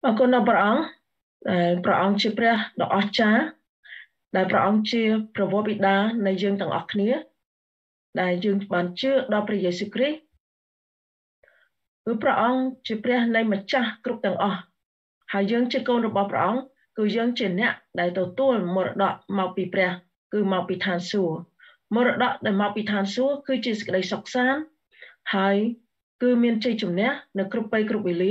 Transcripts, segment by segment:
អរគុណដល់ព្រះអង្គដែលព្រះអង្គជាព្រះដ៏អស្ចារ្យដែលព្រះអង្គជាព្រះវរបិតានៃយើងទាំងអស់គ្នាដែលយើងបានជឿដល់ព្រះយេស៊ូវគ្រីស្ទគឺព្រះអង្គជាព្រះនៃម្ចាស់គ្រប់ទាំងអស់ហើយយើងជាកូនរបស់ព្រះអង្គគឺយើងជាអ្នកដែលទទួលមរតកមកពីព្រះគឺមកពីឋានសួគ៌មរតកដែលមកពីឋានសួគ៌គឺជាសេចក្តីសុខសាន្តហើយគឺមានជ័យជំនះនៅគ្រប់ពេលគ្រប់វេលា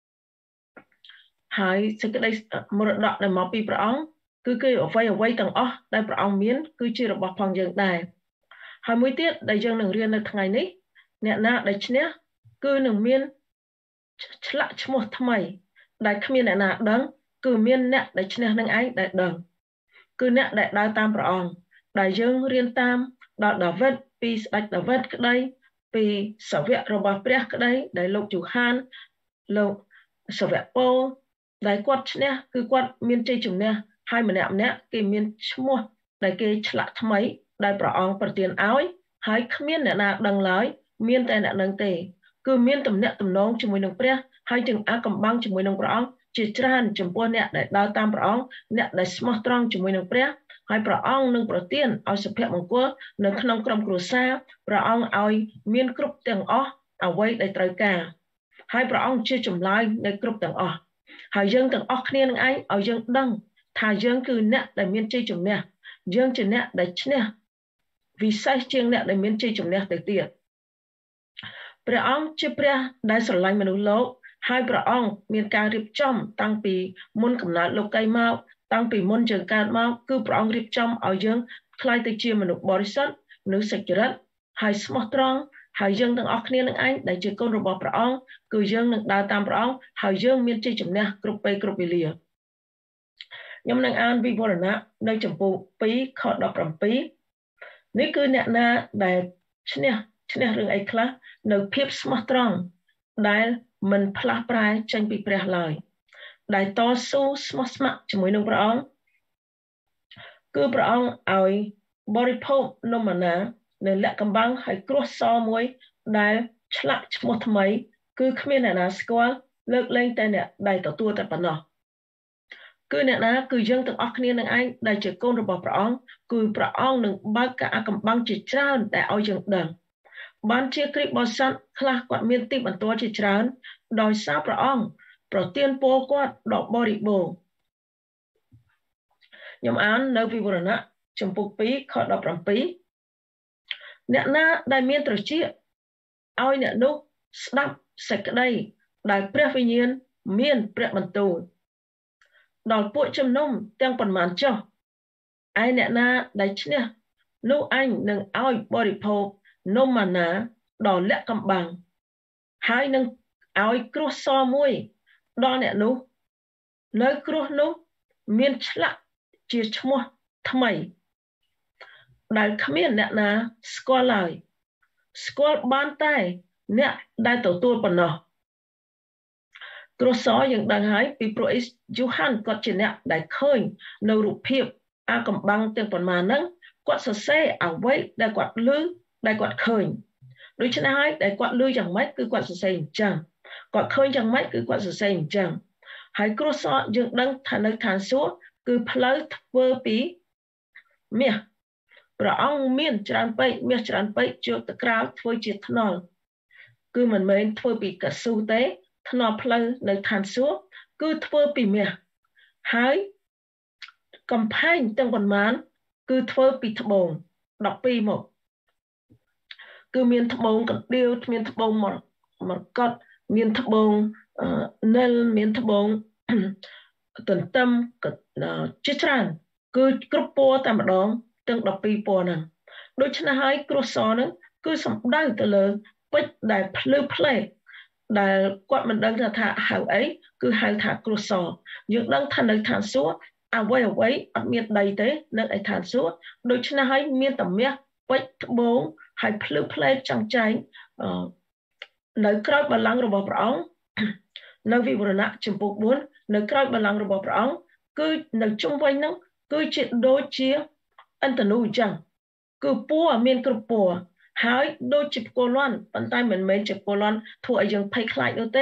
ហើយសេចក្តីមរតកដែលមកពីព្រះអង្គគឺអ្វីទាំងអស់ដែលព្រះអង្គមានគឺជារបស់ផងយើងដែរហើយមួយទៀតដែលយើងនឹងរៀននៅថ្ងៃនេះអ្នកណាដែលឈ្នះគឺនឹងមានឆ្លាក់ឈ្មោះថ្មីដែលគ្មានអ្នកណាដឹងគឺមានអ្នកដែលឈ្នះនឹងឯងដែលដឹងគឺអ្នកដែលដើរតាមព្រះអង្គដែលយើងរៀនតាមដល់ដាវីតពីស្ដេចដាវីតក្តីពីសាវករបស់ព្រះក្តីដែលលោកយូហានលោកសាវកប៉ូលដែលគាត់ឈ្នះគឺគាត់មានជ័យជំនះហើយម្នាក់គេមានឈ្មោះដែលគេឆ្លាក់ថ្មីដែលព្រះអង្គប្រទានឲ្យហើយគ្មានអ្នកណាដឹងឡើយមានតែអ្នកនឹងទេគឺមានទំនាក់ទំនងជាមួយនឹងព្រះហើយจึงអាចកំបាំងជាមួយនឹងព្រះអង្គជាច្រើនចំពោះអ្នកដែលដើរតាមព្រះអង្គអ្នកដែលស្មោះត្រង់ជាមួយនឹងព្រះហើយព្រះអង្គនឹងប្រទានឲ្យសុភមង្គលនៅក្នុងក្រុមគ្រួសារព្រះអង្គឲ្យមានគ្រប់ទាំងអស់អ្វីដែលត្រូវការហើយព្រះអង្គជាចម្លើយនៃគ្រប់ទាំងអស់ហើយយើងទាំងអស់គ្នានឹងឯងឲ្យយើងដឹងថាយើងគឺអ្នកដែលមានជ័យជំនះយើងជាអ្នកដែលឈ្នះវិសេសជាងអ្នកដែលមានជ័យជំនះទៅទៀតព្រះអង្គជាព្រះដែលស្រឡាញ់មនុស្សលោកហើយព្រះអង្គមានការរៀបចំតាំងពីមុនកំណើតលោកីមកតាំងពីមុនយើងកើតមកគឺព្រះអង្គរៀបចំឲ្យយើងក្លាយទៅជាមនុស្សបរិសុទ្ធមនុស្សសុចរិតហើយស្មោះត្រង់ហើយយើងទាំងអស់គ្នានឹងឯងដែលជាកូនរបស់ព្រះអង្គគឺយើងនឹងដើរតាមព្រះអង្គហើយយើងមានជ័យជំនះគ្រប់ពេលគ្រប់វេលាខ្ញុំនឹងអានវិវរណៈនៅចំពោះ2ខ17នេះគឺអ្នកណាដែលឈ្នះរឿងអីខ្លះនៅភាពស្មោះត្រង់ដែលមិនផ្លាស់ប្រែចេញពីព្រះឡើយដែលតស៊ូស្មោះស្ម័គ្រជាមួយនឹងព្រះអង្គគឺព្រះអង្គឲ្យបរិភោគនំម៉ាណានៅលក្ខកំបាំងហើយគ្រួសសមួយដែលឆ្លាក់ឈ្មោះថ្មីគឺគ្មានអ្នកណាស្គាល់លើកលែងតែអ្នកដែលទទួលតែប៉ុណ្ណោះគឺអ្នកណាគឺយើងទាំងអស់គ្នានឹងឯងដែលជាកូនរបស់ព្រះអង្គគឺព្រះអង្គនឹងបើកការកំបាំងជាច្រើនដែលឲ្យយើងដឹងបានជាគ្រីស្ទបរិស័ទខ្លះគាត់មានទីបន្ទាល់ជាច្រើនដោយសារព្រះអង្គប្រទានពរគាត់ដល់បរិបូរណ៍ខ្ញុំអាននៅវិវរណៈចំពុក2ខ17អ្នកណាដែលមានត្រចៀកឲ្យអ្នកនោះស្ដាប់សេចក្តីដែលព្រះវិញ្ញាណមានព្រះបន្ទូលដល់ពួកជំនុំទាំងប៉ុន្មានចុះឯអ្នកណាដែលឈ្នះនោះអញនឹងឲ្យបរិភោគនំម៉ាណាដ៏លាក់កំបាំងហើយនឹងឲ្យគ្រួសសមួយដល់អ្នកនោះនៅគ្រួសនោះមានឆ្លាក់ជាឈ្មោះថ្មីដែលគ្មានអ្នកណាស្គាល់ឡើយស្គាល់បានតែអ្នកដែលទទួលប៉ុណ្ណោះគ្រួសសយើងដឹងហើយពីព្រោះយូហានគាត់ជាអ្នកដែលឃើញនៅរូបភាពអាកំបាំងទាំងប៉ុន្មានហ្នឹងគាត់សរសេរអ្វីដែលគាត់ឮដែលគាត់ឃើញដូច្នេះហើយដែលគាត់ឮយ៉ាងម៉េចគឺគាត់សរសេរអញ្ចឹងគាត់ឃើញយ៉ាងម៉េចគឺគាត់សរសេរអញ្ចឹងហើយគ្រួសារយើងដឹងថានៅឋានសួគ៌គឺផ្លូវធ្វើពីមាសព្រះអង្គមានច្រើនពេកមាសច្រើនពេកយកទៅក្រាលធ្វើជាថ្នល់គឺមិនមែនធ្វើពីកស៊ូទេថ្នល់ផ្លូវនៅឋានសួគ៌គឺធ្វើពីមាសហើយកំផែងទាំងប៉ុន្មានគឺធ្វើពីត្បូង12មកគឺមានត្បូងកណ្ដៀវមានត្បូងមកកត់មានត្បូងនិលមានត្បូងទន្ទឹមជាច្រើនគឺគ្រប់ពណ៌តែម្ដងទាំង12ពណ៌ហ្នឹងដូច្នេះហើយគ្រួសារហ្នឹងគឺសំដៅទៅលើពេជ្រដែលភ្លឺផ្លេកដែលគាត់មិនដឹងថាហៅអីគឺហៅថាគ្រួសារយើងដឹងថានៅឋានសួគ៌អ្វីអត់មានដីទេនៅឯឋានសួគ៌ដូច្នេះហើយមានតែមាសពេជ្រត្បូងហើយភ្លឺផ្លេកចង្ចែងនៅក្រោយបល្ល័ង្ករបស់ព្រះអង្គនៅវិវរណៈចំពោះ4នៅក្រោយបល្ល័ង្ករបស់ព្រះអង្គគឺនៅជុំវិញហ្នឹងគឺជាដូចជាអន្តនុអញ្ចឹងគឺពណ៌មានគ្រប់ពណ៌ហើយដូចជាផ្គរលាន់ប៉ុន្តែមិនមែនជាផ្គរលាន់ធ្វើឲ្យយើងភ័យខ្លាចនោះទេ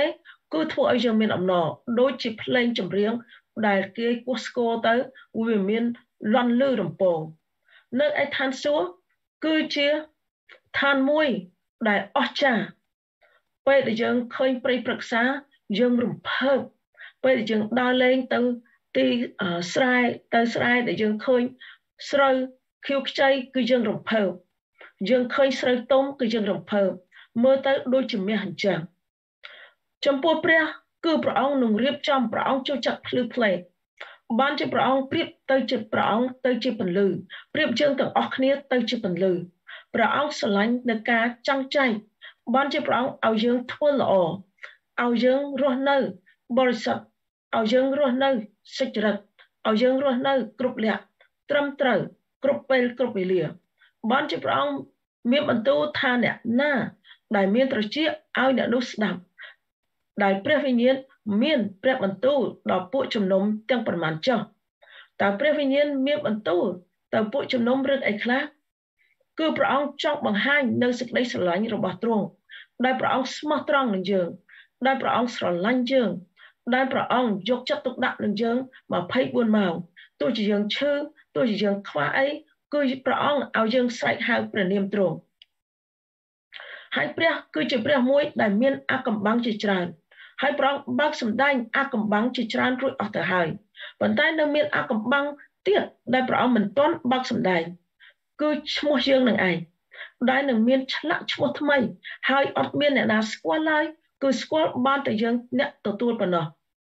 cứ thua ở dương miền ẩm nọ đôi chỉ lên chấm riêng đại kia Costco tới vì miền loan lư rầm bồ nơi ai than số cứ chia than môi đại ớt trà bây để dương khơi prey bạc xá dương rầm phơ bây để dương đo lên từ ti srai để dương khơi sợi khiêu chay cứ dương rầm phơ dương khơi sợi tôm cứ dương rầm phơ mơ tới đôi chấm miền hành trangចំពោះព្រះគឺព្រះអង្គនឹងរៀបចំព្រះអង្គចូលចាត់ភ្លឺផ្លេបានជាព្រះអង្គប្រៀបទៅជាព្រះអង្គទៅជាពន្លឺប្រៀបយើងទាំងអស់គ្នាទៅជាពន្លឺព្រះអង្គស្រឡាញ់នៅការចង់ចែកបានជាព្រះអង្គឲ្យយើងធ្វើល្អឲ្យយើងរស់នៅបរិសុទ្ធឲ្យយើងរស់នៅសុចរិតឲ្យយើងរស់នៅគ្រប់លក្ខត្រឹមត្រូវគ្រប់ពេលគ្រប់វេលាបានជាព្រះអង្គមានបន្ទូលថាអ្នកណាដែលមានត្រចៀកឲ្យអ្នកនោះស្ដាប់ដែលព្រះវិញ្ញាណមានព្រះបន្ទូលដល់ពួកជំនុំទាំងប្រមាណចុះតើព្រះវិញ្ញាណមានបន្ទូលទៅពួកជំនុំរឿងអីខ្លះគឺព្រះអង្គចង់បង្ហាញនៅសេចក្តីស្រឡាញ់របស់ទ្រង់ដែលព្រះអង្គស្មោះត្រង់នឹងយើងដែលព្រះអង្គស្រឡាញ់យើងដែលព្រះអង្គយកចិត្តទុកដាក់នឹងយើង24ម៉ោងទោះជាយើងឈឺទោះជាយើងខ្វះអីគឺព្រះអង្គឲ្យយើងស្រែកហៅព្រះនាមទ្រង់ហើយព្រះគឺជាព្រះមួយដែលមានអាកំបាំងជាច្រើនហើយព្រះអង្គបើកសម្ដែងអាកំបាំងជាច្រើនរួចអស់ទៅហើយប៉ុន្តែនៅមានអាកំបាំងទៀតដែលព្រះអង្គមិនទាន់បើកសម្ដែងគឺឈ្មោះយើងនឹងឯងដែលនឹងមានឆ្លាក់ឈ្មោះថ្មីហើយអត់មានអ្នកណាស្គាល់ឡើយគឺស្គាល់បានតែយើងអ្នកទទួលប៉ុណ្ណោះ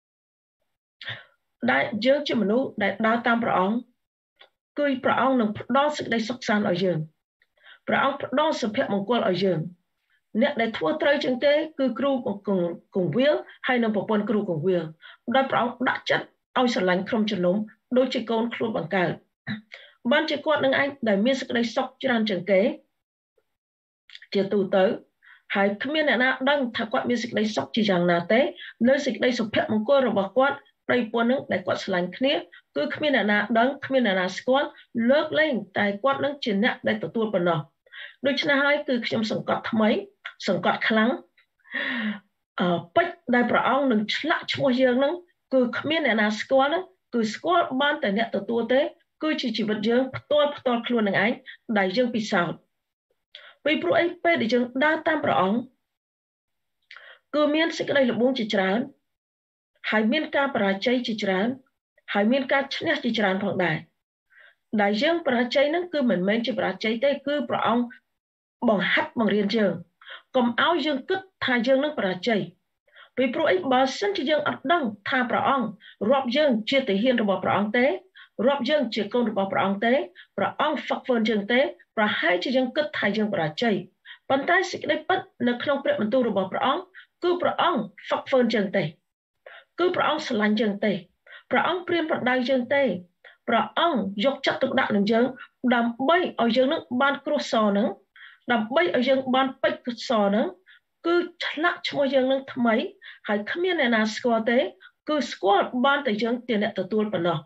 ដែលយើងជាមនុស្សដែលដើរតាមព្រះអង្គគឺព្រះអង្គនឹងផ្ដល់សេចក្តីសុខសាន្តឲ្យយើងព្រះអង្គផ្ដល់សុភមង្គលឲ្យយើងអ្នកដែលធ្វើត្រូវជាងទេគឺគ្រូកងវិលហើយនិងប្រពន្ធគ្រូកងវិលដោយព្រះអង្គដាក់ចិត្តឲ្យស្រឡាញ់ក្រុមជំនុំដូចជាកូនខ្លួនបង្កើតបានជាគាត់នឹងឯងដែលមានសេចក្តីសុខច្រើនជាងគេជាទូទៅហើយគ្មានអ្នកណាដឹងថាគាត់មានសេចក្តីសុខជាយ៉ាងណាទេនៅសេចក្តីសុភមង្គលរបស់គាត់ប្រិយពន្ធនឹងដែលគាត់ស្រឡាញ់គ្នាគឺគ្មានអ្នកណាដឹងគ្មានអ្នកណាស្គាល់លើកលែងតែគាត់នឹងជាអ្នកដែលទទួលប៉ុណ្ណោះដូច្នេះហើយគឺខ្ញុំសង្កត់ថ្មីសង្កត់ខ្លាំងពេជ្រដែលព្រះអង្គនឹងឆ្លាក់ឈ្មោះយើងនឹងគឺគ្មានអ្នកណាស្គាល់នឹងគឺស្គាល់បានតែអ្នកទទួលទេគឺជាជីវិតយើងផ្ទាល់ខ្លួននឹងឯងដែលយើងពិសោធន៍ពីព្រោះអីពេលដែលយើងដើរតាមព្រះអង្គគឺមានសេចក្តីល្បួងជាច្រើនហើយមានការបរាជ័យជាច្រើនហើយមានការឈ្នះជាច្រើនផងដែរដែលយើងបរាជ័យនឹងគឺមិនមែនជាបរាជ័យទេគឺព្រះអង្គបង្ហាត់បង្រៀនយើងកុំឲ្យយើងគិតថាយើងនឹងបរាជ័យពីព្រោះអីបើសិនជាយើងអត់ដឹងថាព្រះអង្គរាប់យើងជាទាហានរបស់ព្រះអង្គទេរាប់យើងជាកូនរបស់ព្រះអង្គទេព្រះអង្គហ្វឹកហ្វឺនយើងទេប្រហែលជាយើងគិតថាយើងបរាជ័យប៉ុន្តែសេចក្តីពិតនៅក្នុងព្រះបន្ទូលរបស់ព្រះអង្គគឺព្រះអង្គហ្វឹកហ្វឺនយើងទេគឺព្រះអង្គស្រឡាញ់យើងទេព្រះអង្គព្រានប្រដៅយើងទេព្រះអង្គយកចិត្តទុកដាក់នឹងយើងដើម្បីឲ្យយើងនឹងបានគ្រោះសនឹងដើម្បីឲ្យយើងបានពេជ្រសនឹងគឺឆ្លាក់ឈ្មោះយើងនឹងថ្មីហើយគ្មានអ្នកណាស្គាល់ទេគឺស្គាល់បានតែយើងជាអ្នកទទួលប៉ុណ្ណោះ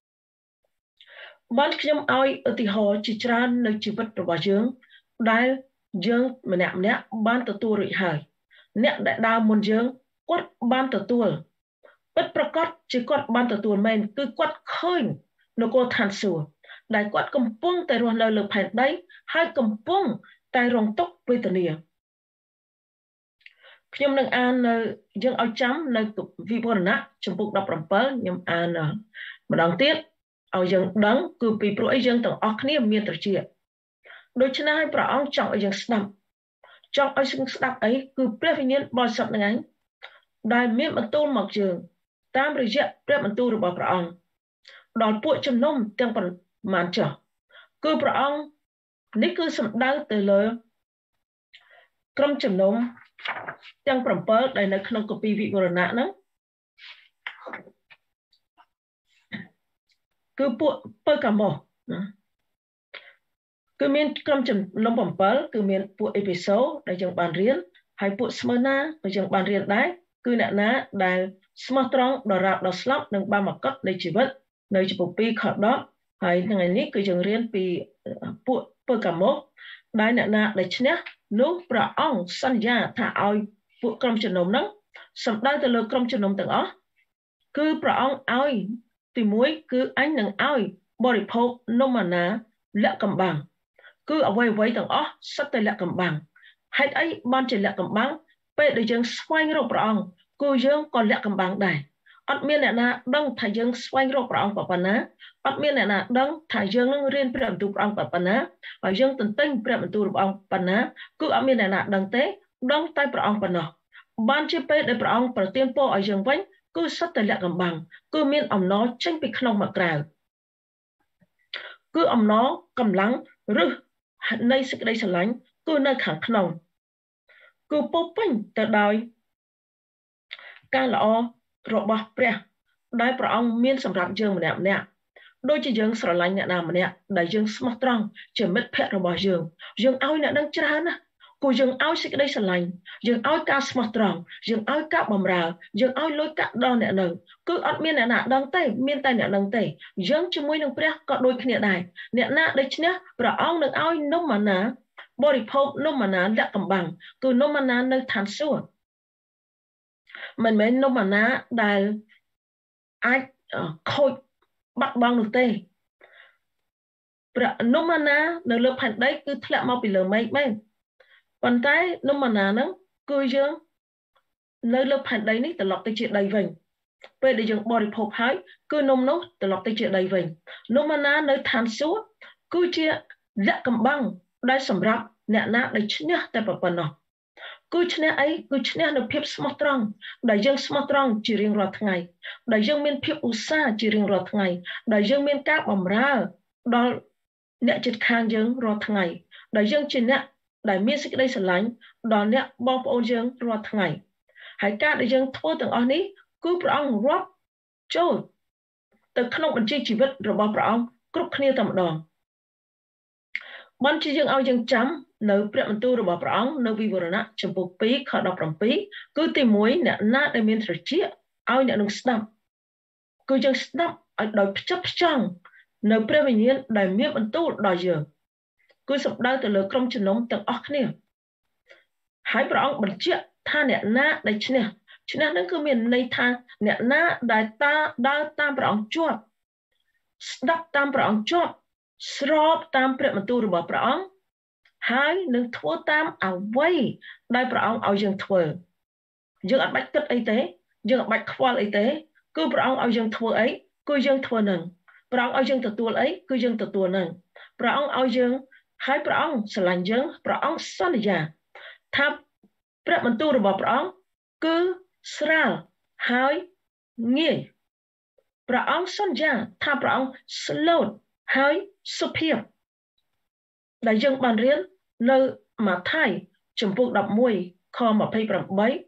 បានខ្ញុំឲ្យឧទាហរណ៍ជាច្រើននៅជីវិតរបស់យើងដែលយើងម្នាក់បានទទួលរួចហើយអ្នកដែលដើរមុនយើងគាត់បានទទួលពិតប្រាកដជាគាត់បានទទួលមែនគឺគាត់ឃើញនគរឋានសួគ៌ដែលគាត់កំពុងតែរស់នៅលើផែនដីហើយកំពុងតែរងទុក្ខវេទនាខ្ញុំនឹងអាននៅយើងឲ្យចាំនៅវិវរណៈចំពុក17ខ្ញុំអានម្ដងទៀតឲ្យយើងដឹងគឺពីព្រោះអីយើងទាំងអស់គ្នាមានត្រចៀកដូច្នេះហើយព្រះអង្គចង់ឲ្យយើងស្ដាប់ចង់ឲ្យយើងស្ដាប់អីគឺព្រះវិញ្ញាណបរិសុទ្ធនឹងឯងដែលមានបន្ទូលមកយើងតាមរយៈព្រះបន្ទូលរបស់ព្រះអង្គដល់ពួកជំនុំទាំងប្រមាណចុះគឺព្រះអង្គនេះគឺសំដៅទៅលើក្រុមជំនុំទាំង7ដែលនៅក្នុងគម្ពីរវិវរណៈហ្នឹងគឺពួកពើកាម៉ូសណាគឺមានក្រុមជំនុំ7គឺមានពួកអេភេសូដែលយើងបានរៀនហើយពួកស្មឺណាក៏យើងបានរៀនដែរគឺអ្នកណាដែលស្មោះត្រង់ដល់រាបដល់ស្លាប់និងបានមកកត់នៃជីវិតនៅចំពោះ2ខ10ហើយថ្ងៃនេះគឺយើងរៀនពីពួកពើកាម៉ូសដែលអ្នកណាដែលឈ្នះនោះព្រះអង្គសន្យាថាឲ្យពួកក្រុមជំនុំហ្នឹងសំដៅទៅលើក្រុមជំនុំទាំងអស់គឺព្រះអង្គឲ្យទីមួយគឺអញនឹងឲ្យបរិភោគនំអាណាលក្ខកំបាំងគឺអ្វីទាំងអស់សុទ្ធតែលក្ខកំបាំងហេតុអីបានជាលក្ខកំបាំងពេលដែលយើងស្វែងរកព្រះអង្គគឺយើងក៏លក្ខកំបាំងដែរអត់មានអ្នកណាដឹងថាយើងស្វែងរកព្រះអង្គប៉ុណ្ណាអត់មានអ្នកណាដឹងថាយើងនឹងរៀនព្រះបន្ទូលព្រះអង្គប៉ុណ្ណាហើយយើងទន្ទិញព្រះបន្ទូលរបស់អង្គប៉ុណ្ណាគឺអត់មានអ្នកណាដឹងទេដឹងតែព្រះអង្គប៉ុណ្ណោះបានជាពេលដែលព្រះអង្គប្រទានពរឲ្យយើងវិញគឺសុទ្ធតែលក្ខកំបាំងគឺមានអំណរចេញពីក្នុងមកក្រៅគឺអំណរកម្លាំងរឹសនៃសេចក្តីស្រឡាញ់គឺនៅខាងក្នុងគឺពោពេញទៅដោយការល្អរបស់ព្រះដែលព្រះអង្គមានសម្រាប់យើងម្នាក់ដូចជាយើងស្រឡាញ់អ្នកណាម្នាក់ដែលយើងស្មោះត្រង់ជាមិត្តភក្តិរបស់យើងឲ្យអ្នកនឹងច្រើនណាស់គូយើងឲ្យសេចក្តីស្រឡាញ់យើងឲ្យការស្មោះត្រង់យើងឲ្យការបម្រើយើងឲ្យលុយកាក់ដល់អ្នកនឹងគឺអត់មានអ្នកណាដឹងទេមានតែអ្នកនឹងទេយើងជាមួយនឹងព្រះក៏ដូចគ្នាដែរអ្នកណាដូច្នេះព្រះអង្គនឹងឲ្យនំអាណាបរិភោគនំអាណាលក្ខកំបាំងគឺនំអាណានៅឋានសួគ៌មិនមែននំអាណាដែលអាចខូចបាត់បង់នោះទេព្រះនំអាណានៅលើផែនដីគឺធ្លាក់មកពីលើមេឃមែនប៉ុន្តែនំអាណាហ្នឹងគឺយើងនៅលើផែនដីនេះត្រឡប់ទៅជាដីវិញពេលដែលយើងបរិភោគហើយគឺនំនោះត្រឡប់ទៅជាដីវិញនំអាណានៅឋានសួគ៌គឺជាលក្ខកំបាំងដែលសម្រាប់អ្នកណាដែលឈ្នះតែប៉ុណ្ណោះគឺឈ្នះអីគឺឈ្នះនៅភាពស្មោះត្រង់ដែលយើងស្មោះត្រង់ជារៀងរាល់ថ្ងៃដែលយើងមានភាពឧស្សាហ៍ជារៀងរាល់ថ្ងៃដែលយើងមានការបម្រើដល់អ្នកជិតខាងយើងរាល់ថ្ងៃដែលយើងជាអ្នកដែលមានសេចក្តីស្រឡាញ់ដល់អ្នកបងប្អូនយើងរាល់ថ្ងៃហើយការដែលយើងធ្វើទាំងអស់នេះគឺព្រះអង្គរាប់ចូលទៅក្នុងបញ្ជីជីវិតរបស់ព្រះអង្គគ្រប់គ្នាតែម្ដងបានជាយើងឲ្យយើងចាំនៅព្រះបន្ទូលរបស់ព្រះអង្គនៅវិវរណៈចំពោះ2ខ17គឺទី1អ្នកណាដែលមានត្រចៀកឲ្យអ្នកនឹងស្ដាប់គឺយើងស្ដាប់ឲ្យដោយផ្ចិតផ្ចង់នៅព្រះវិញ្ញាណដែលមានបន្ទូលដល់យើងគឺសំដៅទៅលើក្រុមជំនុំទាំងអស់គ្នាហើយព្រះអង្គបញ្ជាក់ថាអ្នកណាដែលឈ្នះនឹងគឺមានន័យថាអ្នកណាដែលដើរតាមព្រះអង្គជាប់ស្ដាប់តាមព្រះអង្គជាប់ស្របតាមព្រះបន្ទូលរបស់ព្រះអង្គហើយនឹងធ្វើតាមអ្វីដែលព្រះអង្គឲ្យយើងធ្វើយើងអត់បាច់គិតអីទេយើងអត់បាច់ខ្វល់អីទេគឺព្រះអង្គឲ្យយើងធ្វើអីគឺយើងធ្វើនឹងព្រះអង្គឲ្យយើងទទួលអីគឺយើងទទួលនឹងព្រះអង្គឲ្យយើងហើយព្រះអង្គស្រឡាញ់យើងព្រះអង្គសន្យាថាព្រះបន្ទូលរបស់ព្រះអង្គគឺស្រាលហើយងាយព្រះអង្គសន្យាថាព្រះអង្គស្លូតហើយសុភាពដែលយើងបានរៀននៅម៉ាថាយចំពុក11ខ28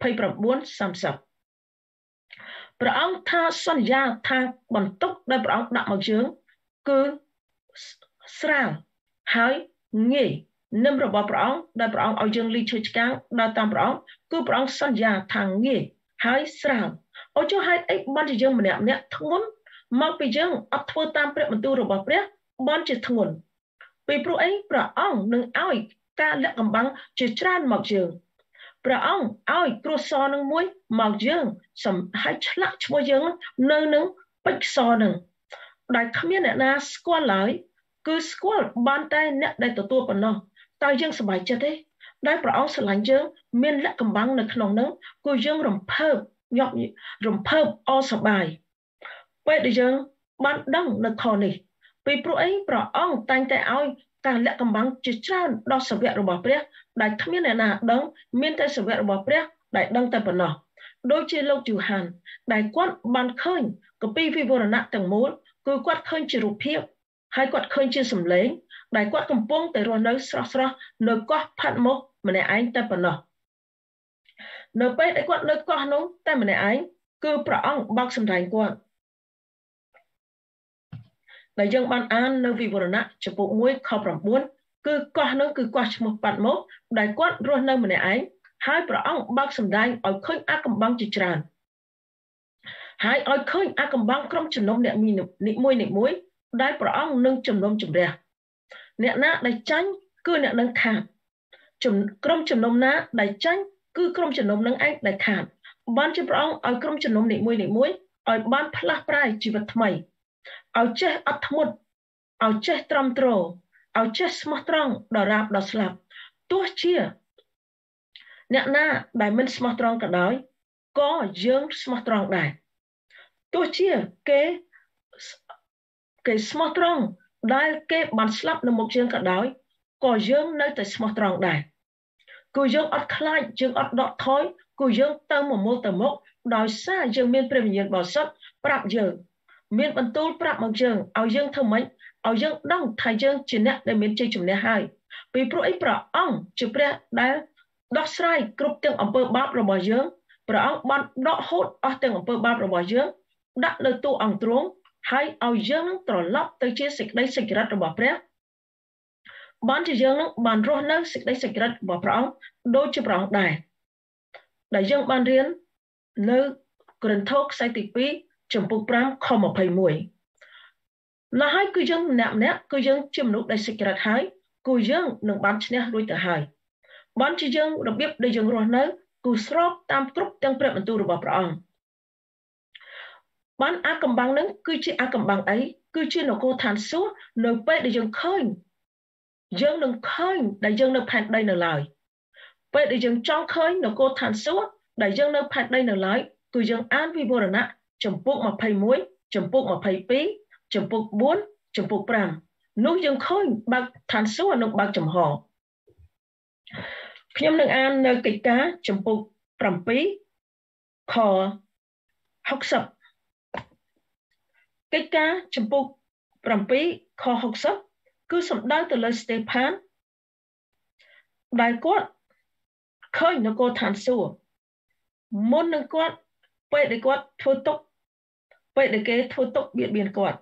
29 30ព្រះអង្គថាសន្យាថាបន្ទុកដែលព្រះអង្គដាក់មកយើងគឺស្រាលហើយងាយនឹមរបស់ព្រះអង្គដែលព្រះអង្គឲ្យយើងលីឈើឆ្កាងដើរតាមព្រះអង្គគឺព្រះអង្គសន្យាថាងាយហើយស្រាលអូចុះហេតុអីបានជាយើងម្នាក់ធ្ងន់មកពីយើងអត់ធ្វើតាមព្រះបន្ទូលរបស់ព្រះបានជាធ្ងន់ពីព្រោះអីព្រះអង្គនឹងឲ្យការលក្ខកំបាំងជាច្រើនមកយើងព្រះអង្គឲ្យគ្រួសារនឹងមួយមកយើងហើយឆ្លាក់ឈ្មោះយើងនៅនឹងពេជ្រសនឹងដែលគ្មានអ្នកណាស្គាល់ឡើយគឺស្គាល់បានតែអ្នកដែលទទួលប៉ុណ្ណោះតើយើងសប្បាយចិត្តទេដែលព្រះអង្គស្រឡាញ់យើងមានលក្ខកំបាំងនៅក្នុងនឹងគឺយើងរំភើបញាប់រំភើបអសប្បាយពេលដែលយើងបានដឹងនៅខនេះពីព្រោះអីព្រះអង្គតែងតែឲ្យការលក្ខកំបាំងជាច្រើនដល់សាវករបស់ព្រះដែលគ្មានអ្នកណាដឹងមានតែសាវករបស់ព្រះដែលដឹងតែប៉ុណ្ណោះដូចជាលោកយូហានដែលគាត់បានឃើញគម្ពីរវិវរណៈទាំងមូលគឺគាត់ឃើញជារូបភាពហើយគាត់ឃើញជាសម្លេងដែលគាត់កំពុងតែរស់នៅស្រស់នៅកោះផាត់មុខម្នាក់ឯងតែប៉ុណ្ណោះនៅពេលដែលគាត់នៅកោះនោះតែម្នាក់ឯងគឺព្រះអង្គបោកសម្ដែងគាត់ដែលយើងបានអាននៅវិវរណៈចំពុក1ខ9គឺកោះនោះគឺកោះឈ្មោះប៉ាត់មុខដែលគាត់រស់នៅម្នាក់ឯងហើយព្រះអង្គបើកសម្ដែងឲ្យឃើញអាកំបាំងជាច្រើនហើយឲ្យឃើញអាកំបាំងក្រុមជំនុំអ្នកនីមួយដែលព្រះអង្គនឹងជំនុំជម្រះអ្នកណាដែលចាញ់គឺអ្នកនឹងខាតក្រុមជំនុំណាដែលចាញ់គឺក្រុមជំនុំនឹងឯងដែលខាតបានជាព្រះអង្គឲ្យក្រុមជំនុំនីមួយឲ្យបានផ្លាស់ប្រែជីវិតថ្មីឲ្យចេះអត់ធ្មត់ឲ្យចេះត្រឹមត្រូវឲ្យចេះស្មោះត្រង់ដល់រាបដល់ស្លាប់ទោះជាអ្នកណាដែលមិនស្មោះត្រង់ក៏ដោយក៏យើងស្មោះត្រង់ដែរទោះជាគេស្មោះត្រង់ដែលគេបានស្លាប់នៅមុខយើងក៏ដោយក៏យើងនៅតែស្មោះត្រង់ដែរគឺយើងអត់ខ្លាចយើងអត់ដកថយគឺយើងទៅមមូលទៅមុខដោយសារយើងមានព្រះវិញ្ញាណបរិសុទ្ធប្រាប់យើងមានបន្ទូលប្រាប់មកយើងឲ្យយើងធ្វើម៉េចឲ្យយើងដឹងថាយើងជាអ្នកដែលមានជ័យជំនះហើយពីព្រោះអីព្រះអង្គជាព្រះដែលដោះស្រាយគ្រប់ទាំងអំពើបាបរបស់យើងព្រះអង្គបានដកហូតអស់ទាំងអំពើបាបរបស់យើងដាក់លើទូអង្គទ្រង់ហើយឲ្យយើងនឹងត្រឡប់ទៅជាសេចក្តីសុចរិតរបស់ព្រះបានជាយើងនឹងបានរស់នៅសេចក្តីសុចរិតរបស់ព្រះអង្គដូចជាព្រះអង្គដែរដែលយើងបានរៀននៅកូរិនថូសខ្សែទី2ចំពុក5ខ21នោះហើយគឺយើងម្នាក់គឺយើងជាមនុស្សដែលសុចរិតហើយគឺយើងនឹងបានឈ្នះរួចទៅហើយបានជាយើងរបៀបដែលយើងរស់នៅគឺស្របតាមគ្រប់ទាំងព្រះបន្ទូលរបស់ព្រះអង្គបានអាកំបាំងនឹងគឺជាអាកំបាំងអីគឺជានគរឋានសួគ៌នៅពេលដែលយើងឃើញយើងនឹងឃើញដែលយើងនៅផែនដីនៅឡើយពេលដែលយើងចង់ឃើញនគរឋានសួគ៌ដែលយើងនៅផែនដីនៅឡើយគឺយើងអានវិវរណៈចំពុក21ចំពុក22ចំពុក4ចំពុក5នោះយើងឃើញបើកឋានសួគ៌និងបើកចំហខ្ញុំនឹងអាននៅកិច្ចការចំពុក7ខ60កិច្ចការចំពុក7ខ60គឺសំដៅទៅលើស្តេផានដែលគាត់ឃើញនគរឋានសួគ៌មុននឹងគាត់ពេលដែលគាត់ធ្វើទុកពេលដែលគេធ្វើទុកបៀតបៀនគាត់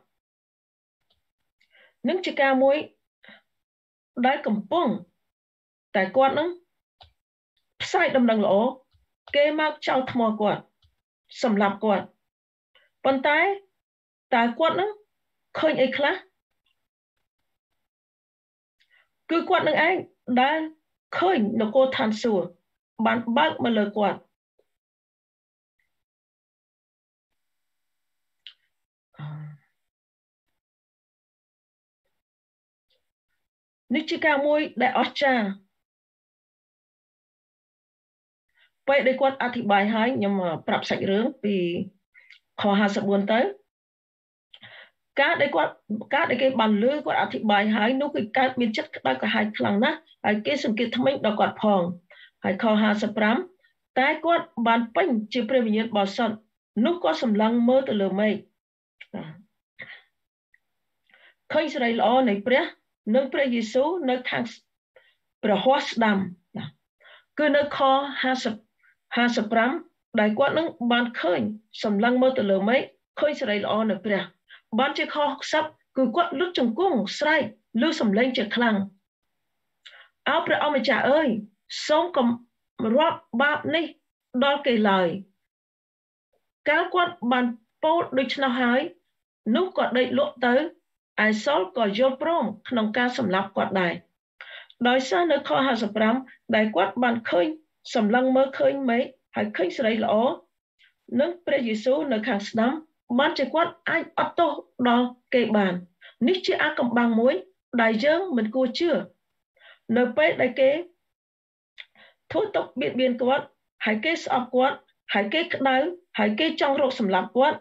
នឹងជាការមួយដែលកំពុងតែគាត់នឹងផ្សាយដំណឹងល្អគេមកចោលថ្មគាត់សម្លាប់គាត់ប៉ុន្តែតើគាត់នឹងឃើញអីខ្លះគឺគាត់នឹងឯងដែលឃើញនគរឋានសួគ៌បានបើកមកលើគាត់នេះជាការមួយដែលអស្ចារ្យពេលដែលគាត់អធិប្បាយឲ្យខ្ញុំប្រាប់សាច់រឿងពីខ54ទៅការដែលគេបានលើគាត់អធិប្បាយឲ្យនោះគឺកើតមានចិត្តក្តៅក្រហាយខ្លាំងណាស់ហើយគេសង្កេតថ្មីដល់គាត់ផងហើយខ55តែគាត់បានពេញជាព្រះវិញ្ញាណបរិសុទ្ធនោះក៏សម្លឹងមើលទៅលើមេឃឃើញសេរីល្អនៃព្រះនិងព្រះយេស៊ូវនៅខាងព្រះហស្ថស្ដាំគឺនៅខ55ដែលគាត់នឹងបានឃើញសម្លឹងមើលទៅលើមេឃឃើញសេរីល្អនៃព្រះបានជាខ60គឺគាត់លុតជង្គង់ស្រែកឮសំឡេងជាខ្លាំងអោព្រះអម្ចាស់អើយសូមកុំរាប់បាបនេះដល់គេឡើយកាលគាត់បានពោលដូច្នោះហើយនោះក៏ដេកលក់ទៅឯសលក៏យល់ព្រមក្នុងការសម្លាប់គាត់ដែរដោយសារនៅខ55ដែលគាត់បានឃើញសម្លឹងមើលឃើញមេឃហើយឃើញសេរីល្អនិងព្រះយេស៊ូវនៅខាងស្ដាំបានជាគាត់អាចអត់ទោសដល់គេបាននេះជាអាកំបាំងមួយដែលយើងមិនគួរជឿនៅពេលដែលគេធ្វើទុកបៀតបៀនគាត់ហើយគេស្អប់គាត់ហើយគេក្តៅហើយគេចង់រកសម្លាប់គាត់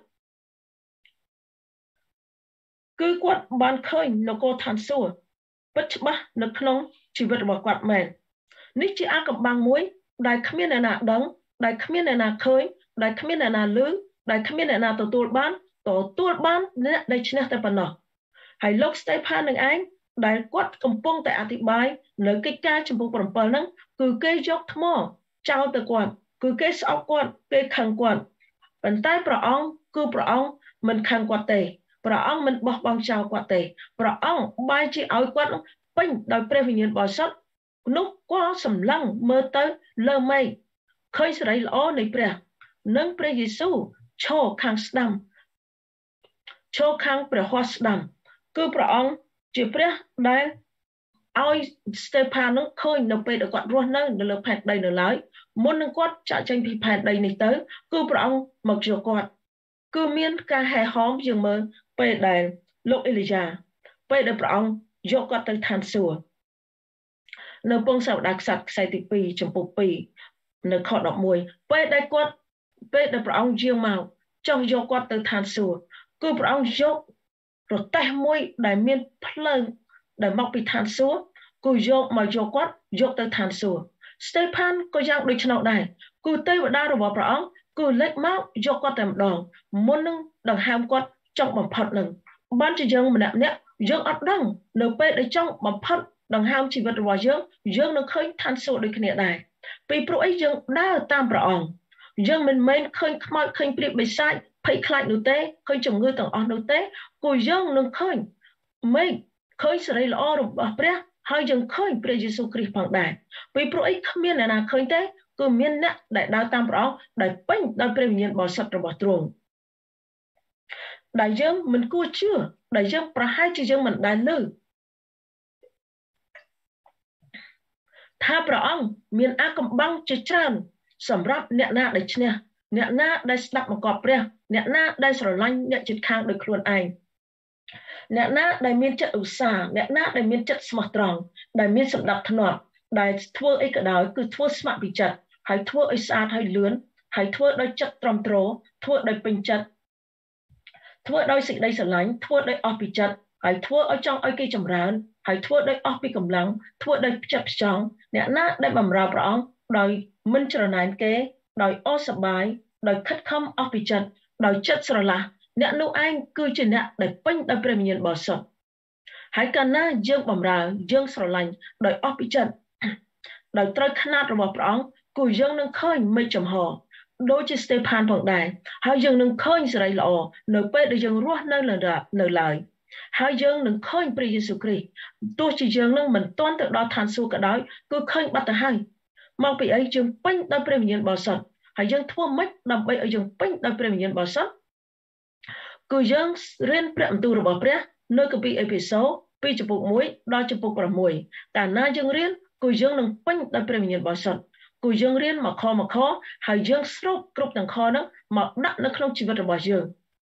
គឺគាត់បានឃើញនគរឋានសួគ៌ពិតច្បាស់នៅក្នុងជីវិតរបស់គាត់មែននេះជាអាកំបាំងមួយដែលគ្មានអ្នកណាដឹងដែលគ្មានអ្នកណាឃើញដែលគ្មានអ្នកណាឮដែលគ្មានអ្នកណាទទួលបានអ្នកដែលឈ្នះតែប៉ុណ្ណោះហើយលោកស្តេផាននឹងឯងដែលគាត់កំពុងតែអធិប្បាយនៅកិច្ចការចំពោះ7ហ្នឹងគឺគេយកថ្មចោលទៅគាត់គឺគេស្អប់គាត់គេខឹងគាត់ប៉ុន្តែព្រះអង្គគឺព្រះអង្គមិនខឹងគាត់ទេព្រះអង្គមិនបោះបង់ចោលគាត់ទេព្រះអង្គបែរជាឲ្យគាត់ពេញដោយព្រះវិញ្ញាណបរិសុទ្ធនោះគាត់សម្លឹងមើលទៅលើមេឃឃើញសេរីល្អនៃព្រះនិងព្រះយេស៊ូវឈរខាងស្ដាំឈរខាងព្រះហស្ថស្ដាំគឺព្រះអង្គជាព្រះដែលឲ្យស្តេផាននឹងឃើញនៅពេលដែលគាត់រស់នៅលើផែនដីនៅឡើយមុននឹងគាត់ចាក់ចេញពីផែនដីនេះទៅគឺព្រះអង្គមកយកគាត់គឺមានការហែហោមយើងមើលពេលដែលលោកអេលីយ៉ាពេលដែលព្រះអង្គយកគាត់ទៅឋានសួគ៌នៅពងសាវតារក្សត្រខ្សែទី2ចំពោះ2នៅខ11ពេលដែលព្រះអង្គយាងមកចុះយកគាត់ទៅឋានសួគ៌គឺព្រះអង្គយករទេះមួយដែលមានភ្លើងដែលមកពីឋានសួគ៌គឺយកគាត់យកទៅឋានសួគ៌ស្តេផានក៏យ៉ាងដូចនោះដែរគឺទេវតារបស់ព្រះអង្គគឺលេចមកយកគាត់តែម្ដងមុននឹងដង្ហើមគាត់ចង់បំផុតនឹងបានជាយើងម្នាក់យើងអត់ដឹងនៅពេលដែលចង់បំផុតដង្ហើមជីវិតរបស់យើងនឹងឃើញឋានសួគ៌ដូចគ្នាដែរពីព្រោះអីយើងដើរតាមព្រះអង្គយើងមិនមែនឃើញខ្មោចឃើញព្រាយបិសាចភ័យខ្លាចនោះទេឃើញជំងឺទាំងអស់នោះទេគឺយើងនឹងឃើញមេឃឃើញសេរីល្អរបស់ព្រះហើយយើងឃើញព្រះយេស៊ូវគ្រីស្ទផងដែរពីព្រោះអីគ្មានអ្នកណាឃើញទេគឺមានអ្នកដែលដើរតាមព្រះអង្គដែលពេញដោយព្រះវិញ្ញាណបរិសុទ្ធរបស់ទ្រង់ដែលយើងមិនគួរជឿដែលយើងប្រហែលជាយើងមិនដែលឮថាព្រះអង្គមានអាថ៌កំបាំងជាច្រើនសម្រាប់អ្នកណាដែលឈ្នះអ្នកណាដែលស្ដាប់បង្គាប់ព្រះអ្នកណាដែលស្រឡាញ់អ្នកជិតខាងដោយខ្លួនឯងអ្នកណាដែលមានចិត្តឧស្សាហ៍អ្នកណាដែលមានចិត្តស្មោះត្រង់ដែលមានសណ្ដាប់ធ្នាប់ដែលធ្វើអីក៏ដោយគឺធ្វើស្ម័គ្រពីចិត្តហើយធ្វើឲ្យស្អាតហើយលឿនហើយធ្វើដោយចិត្តត្រឹមត្រូវធ្វើដោយពេញចិត្តធ្វើដោយសេចក្តីស្រឡាញ់ធ្វើដោយអស់ពីចិត្តហើយធ្វើឲ្យចង់ឲ្យគេចម្រើនហើយធ្វើដោយអស់ពីកម្លាំងធ្វើដោយចិត្តផ្ចង់អ្នកណាដែលបម្រើព្រះអង្គដោយមិនច្រណែនគេដោយអសប្បាយដោយខិតខំអស់ពីចិត្តដោយចិត្តស្រឡះអ្នកនោះឯងគឺជាអ្នកដែលពេញដោយព្រះវិញ្ញាណបរិសុទ្ធហើយកាលណាយើងបម្រើយើងស្រឡាញ់ដោយអស់ពីចិត្តដោយត្រូវຂະຫນាតរបស់ព្រះអង្គគឺយើងនឹងឃើញមេឃចំហដូចជាស្តេផានផងដែរហើយយើងនឹងឃើញសេរីល្អនៅពេលដែលយើងរស់នៅឡើយហើយយើងនឹងឃើញព្រះយេស៊ូវគ្រីស្ទទោះជាយើងនឹងមិនទាន់ទៅដល់ឋានសួគ៌ក៏ដោយគឺឃើញបាត់ទៅហើយមកពីអីយើងពេញដោយព្រះវិញ្ញាណបរិសុទ្ធហើយយើងធ្វើម៉េចដើម្បីឲ្យយើងពេញដោយព្រះវិញ្ញាណបរិសុទ្ធគឺយើងរៀនព្រះបន្ទូលរបស់ព្រះនៅកាពីអេភេសូ2ចំពុក1ដល់ចំពុក6កាលណាយើងរៀនគឺយើងនឹងពេញដោយព្រះវិញ្ញាណបរិសុទ្ធគឺយើងរៀនមកខហើយយើងស្រូបគ្រប់ទាំងខហ្នឹងមកដាក់នៅក្នុងជីវិតរបស់យើង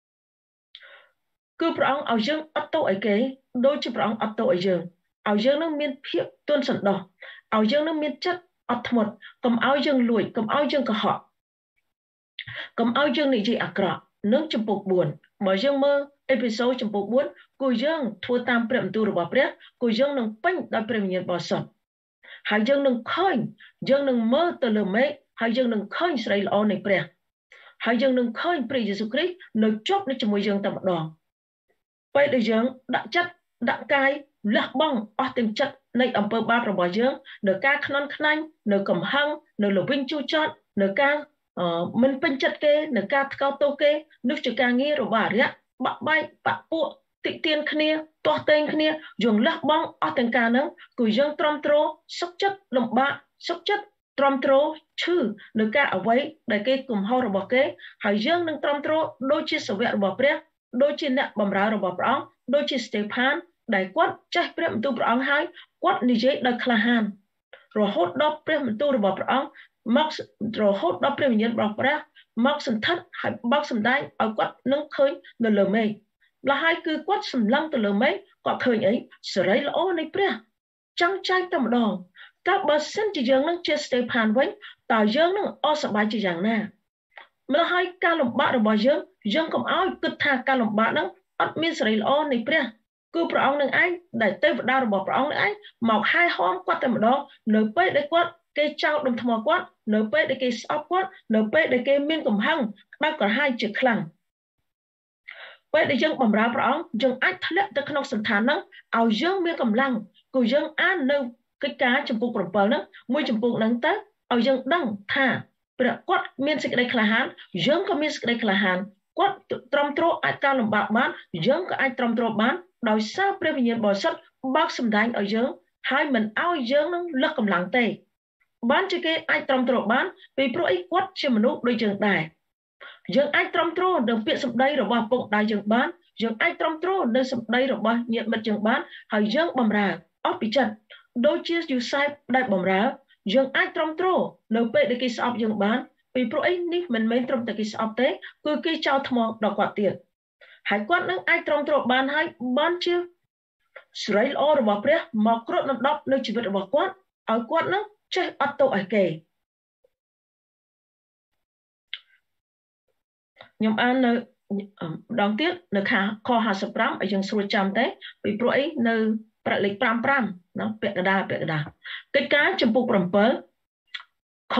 គឺព្រះអង្គឲ្យយើងអត់ទោសឲ្យគេដូចជាព្រះអង្គអត់ទោសឲ្យយើងនឹងមានភាពទន់សន្តោសឲ្យយើងនឹងមានចិត្តអត់ធ្មត់កុំឲ្យយើងលួចកុំឲ្យយើងកុហកកុំឲ្យយើងនិយាយអាក្រក់នឹងចំពុក4បើយើងមើលអេពីសូតចំពុក4គឺយើងធ្វើតាមព្រះបន្ទូលរបស់ព្រះគឺយើងនឹងពេញដោយព្រះវិញ្ញាណបរិសុទ្ធហើយយើងនឹងឃើញយើងនឹងមើលទៅលើមេឃហើយយើងនឹងឃើញស្រីល្អនៃព្រះហើយយើងនឹងឃើញព្រះយេស៊ូវគ្រីស្ទនៅជាប់នៅជាមួយយើងតែម្ដងពេលដែលយើងដាក់ចិត្តដាក់កាយលះបង់អស់ទាំងចិត្តនៃអំពើបាបរបស់យើងនៅការខ្នន់ខ្នាញ់នៅកំហឹងនៅល្វិញជូរចត់នៅការមិនពេញចិត្តគេនៅការថ្កោលទោសគេនោះជាការងាររបស់អរិយបាក់បែកបាក់ពួកតិទៀនគ្នាទាស់ទែងគ្នាយើងលះបង់អស់ទាំងការហ្នឹងគឺយើងទ្រាំទ្រសុខចិត្តលំបាកសុខចិត្តទ្រាំទ្រឈឺនៅការអ្វីដែលគេកំហុសរបស់គេហើយយើងនឹងទ្រាំទ្រដូចជាសាវករបស់ព្រះដូចជាអ្នកបម្រើរបស់ព្រះអង្គដូចជាស្តេផានដែលគាត់ចេះព្រះបន្ទូលព្រះអង្គហើយគាត់និយាយដោយក្លាហានរហូតដល់ព្រះបន្ទូលរបស់ព្រះអង្គមករហូតដល់ព្រះវិញ្ញាណរបស់ព្រះមកសន្ធិដ្ឋហើយបោកសម្ដែងឲ្យគាត់នឹងឃើញនៅលើមេឃម្ល៉េះហើយគឺគាត់សម្លឹងទៅលើមេឃគាត់ឃើញអីសេរីល្អនៃព្រះចង់ចែកតែម្ដងតើបើសិនជាយើងនឹងជាស្តេផានវិញតើយើងនឹងអស់សប្បាយជាយ៉ាងណាម្ល៉េះហើយការលំបាករបស់យើងកុំឲ្យគិតថាការលំបាកហ្នឹងអត់មានសេរីល្អនៃព្រះគឺព្រះអង្គនឹងឯងដែលទេវតារបស់ព្រះអង្គនឹងឯងមកហែហោមគាត់តែម្ដងនៅពេលដែលគាត់គេចោលដុំថ្មគាត់នៅពេលដែលគេស្អប់គាត់នៅពេលដែលគេមានកំហឹងក្តៅក្រហាយជាខ្លាំងពេលដែលយើងបម្រើព្រះអង្គយើងអាចធ្លាក់ទៅក្នុងសន្តានហ្នឹងឲ្យយើងមានកម្លាំងគឺយើងអាននៅកិច្ចការចំពុក7ហ្នឹងមួយចំពុកហ្នឹងទៅឲ្យយើងដឹងថាព្រះគាត់មានសេចក្តីក្លាហានយើងក៏មានសេចក្តីក្លាហានគាត់ទ្រាំទ្រអាចការលំបាកបានយើងក៏អាចទ្រាំទ្របានដោយសារព្រះវិញ្ញាណបរិសុទ្ធបើកសម្ដែងឲ្យយើងហើយមិនឲ្យយើងនឹងលើសកម្លាំងទេបានជាគេអាចទ្រាំទ្របានពីព្រោះអីគាត់ជាមនុស្សដូចយើងដែរយើងអាចទ្រាំទ្រនឹងពាក្យសម្ដីរបស់ពុកម្ដាយយើងបានយើងអាចទ្រាំទ្រនៅសម្ដីរបស់ញាតិមិត្តយើងបានហើយយើងបម្រើអស់ពីចិត្តដូចជាយូសែបដែលបម្រើ dương ai trong trôនៅពេលដែលគេស្អប់យើងបានពីព្រោះអីនេះមិនមែនត្រឹមតែគេស្អប់ទេគឺគេចោលថ្មដល់គាត់ទៀតហើយគាត់នឹងអាចទ្រាំទ្របានហើយបានជាស្រីល្អរបស់ព្រះមកគ្របដណ្ដប់នៅជីវិតរបស់គាត់ឲ្យគាត់នឹងចេះអត់ទោសឲ្យគេខ្ញុំអាននៅម្ដងទៀតនៅខ55ឲ្យយើងស្រួលចាំទេពីព្រោះអីនៅប្រលេខ55ណាពាក្យកណ្ដាលកិច្ចការចំពុក7ខ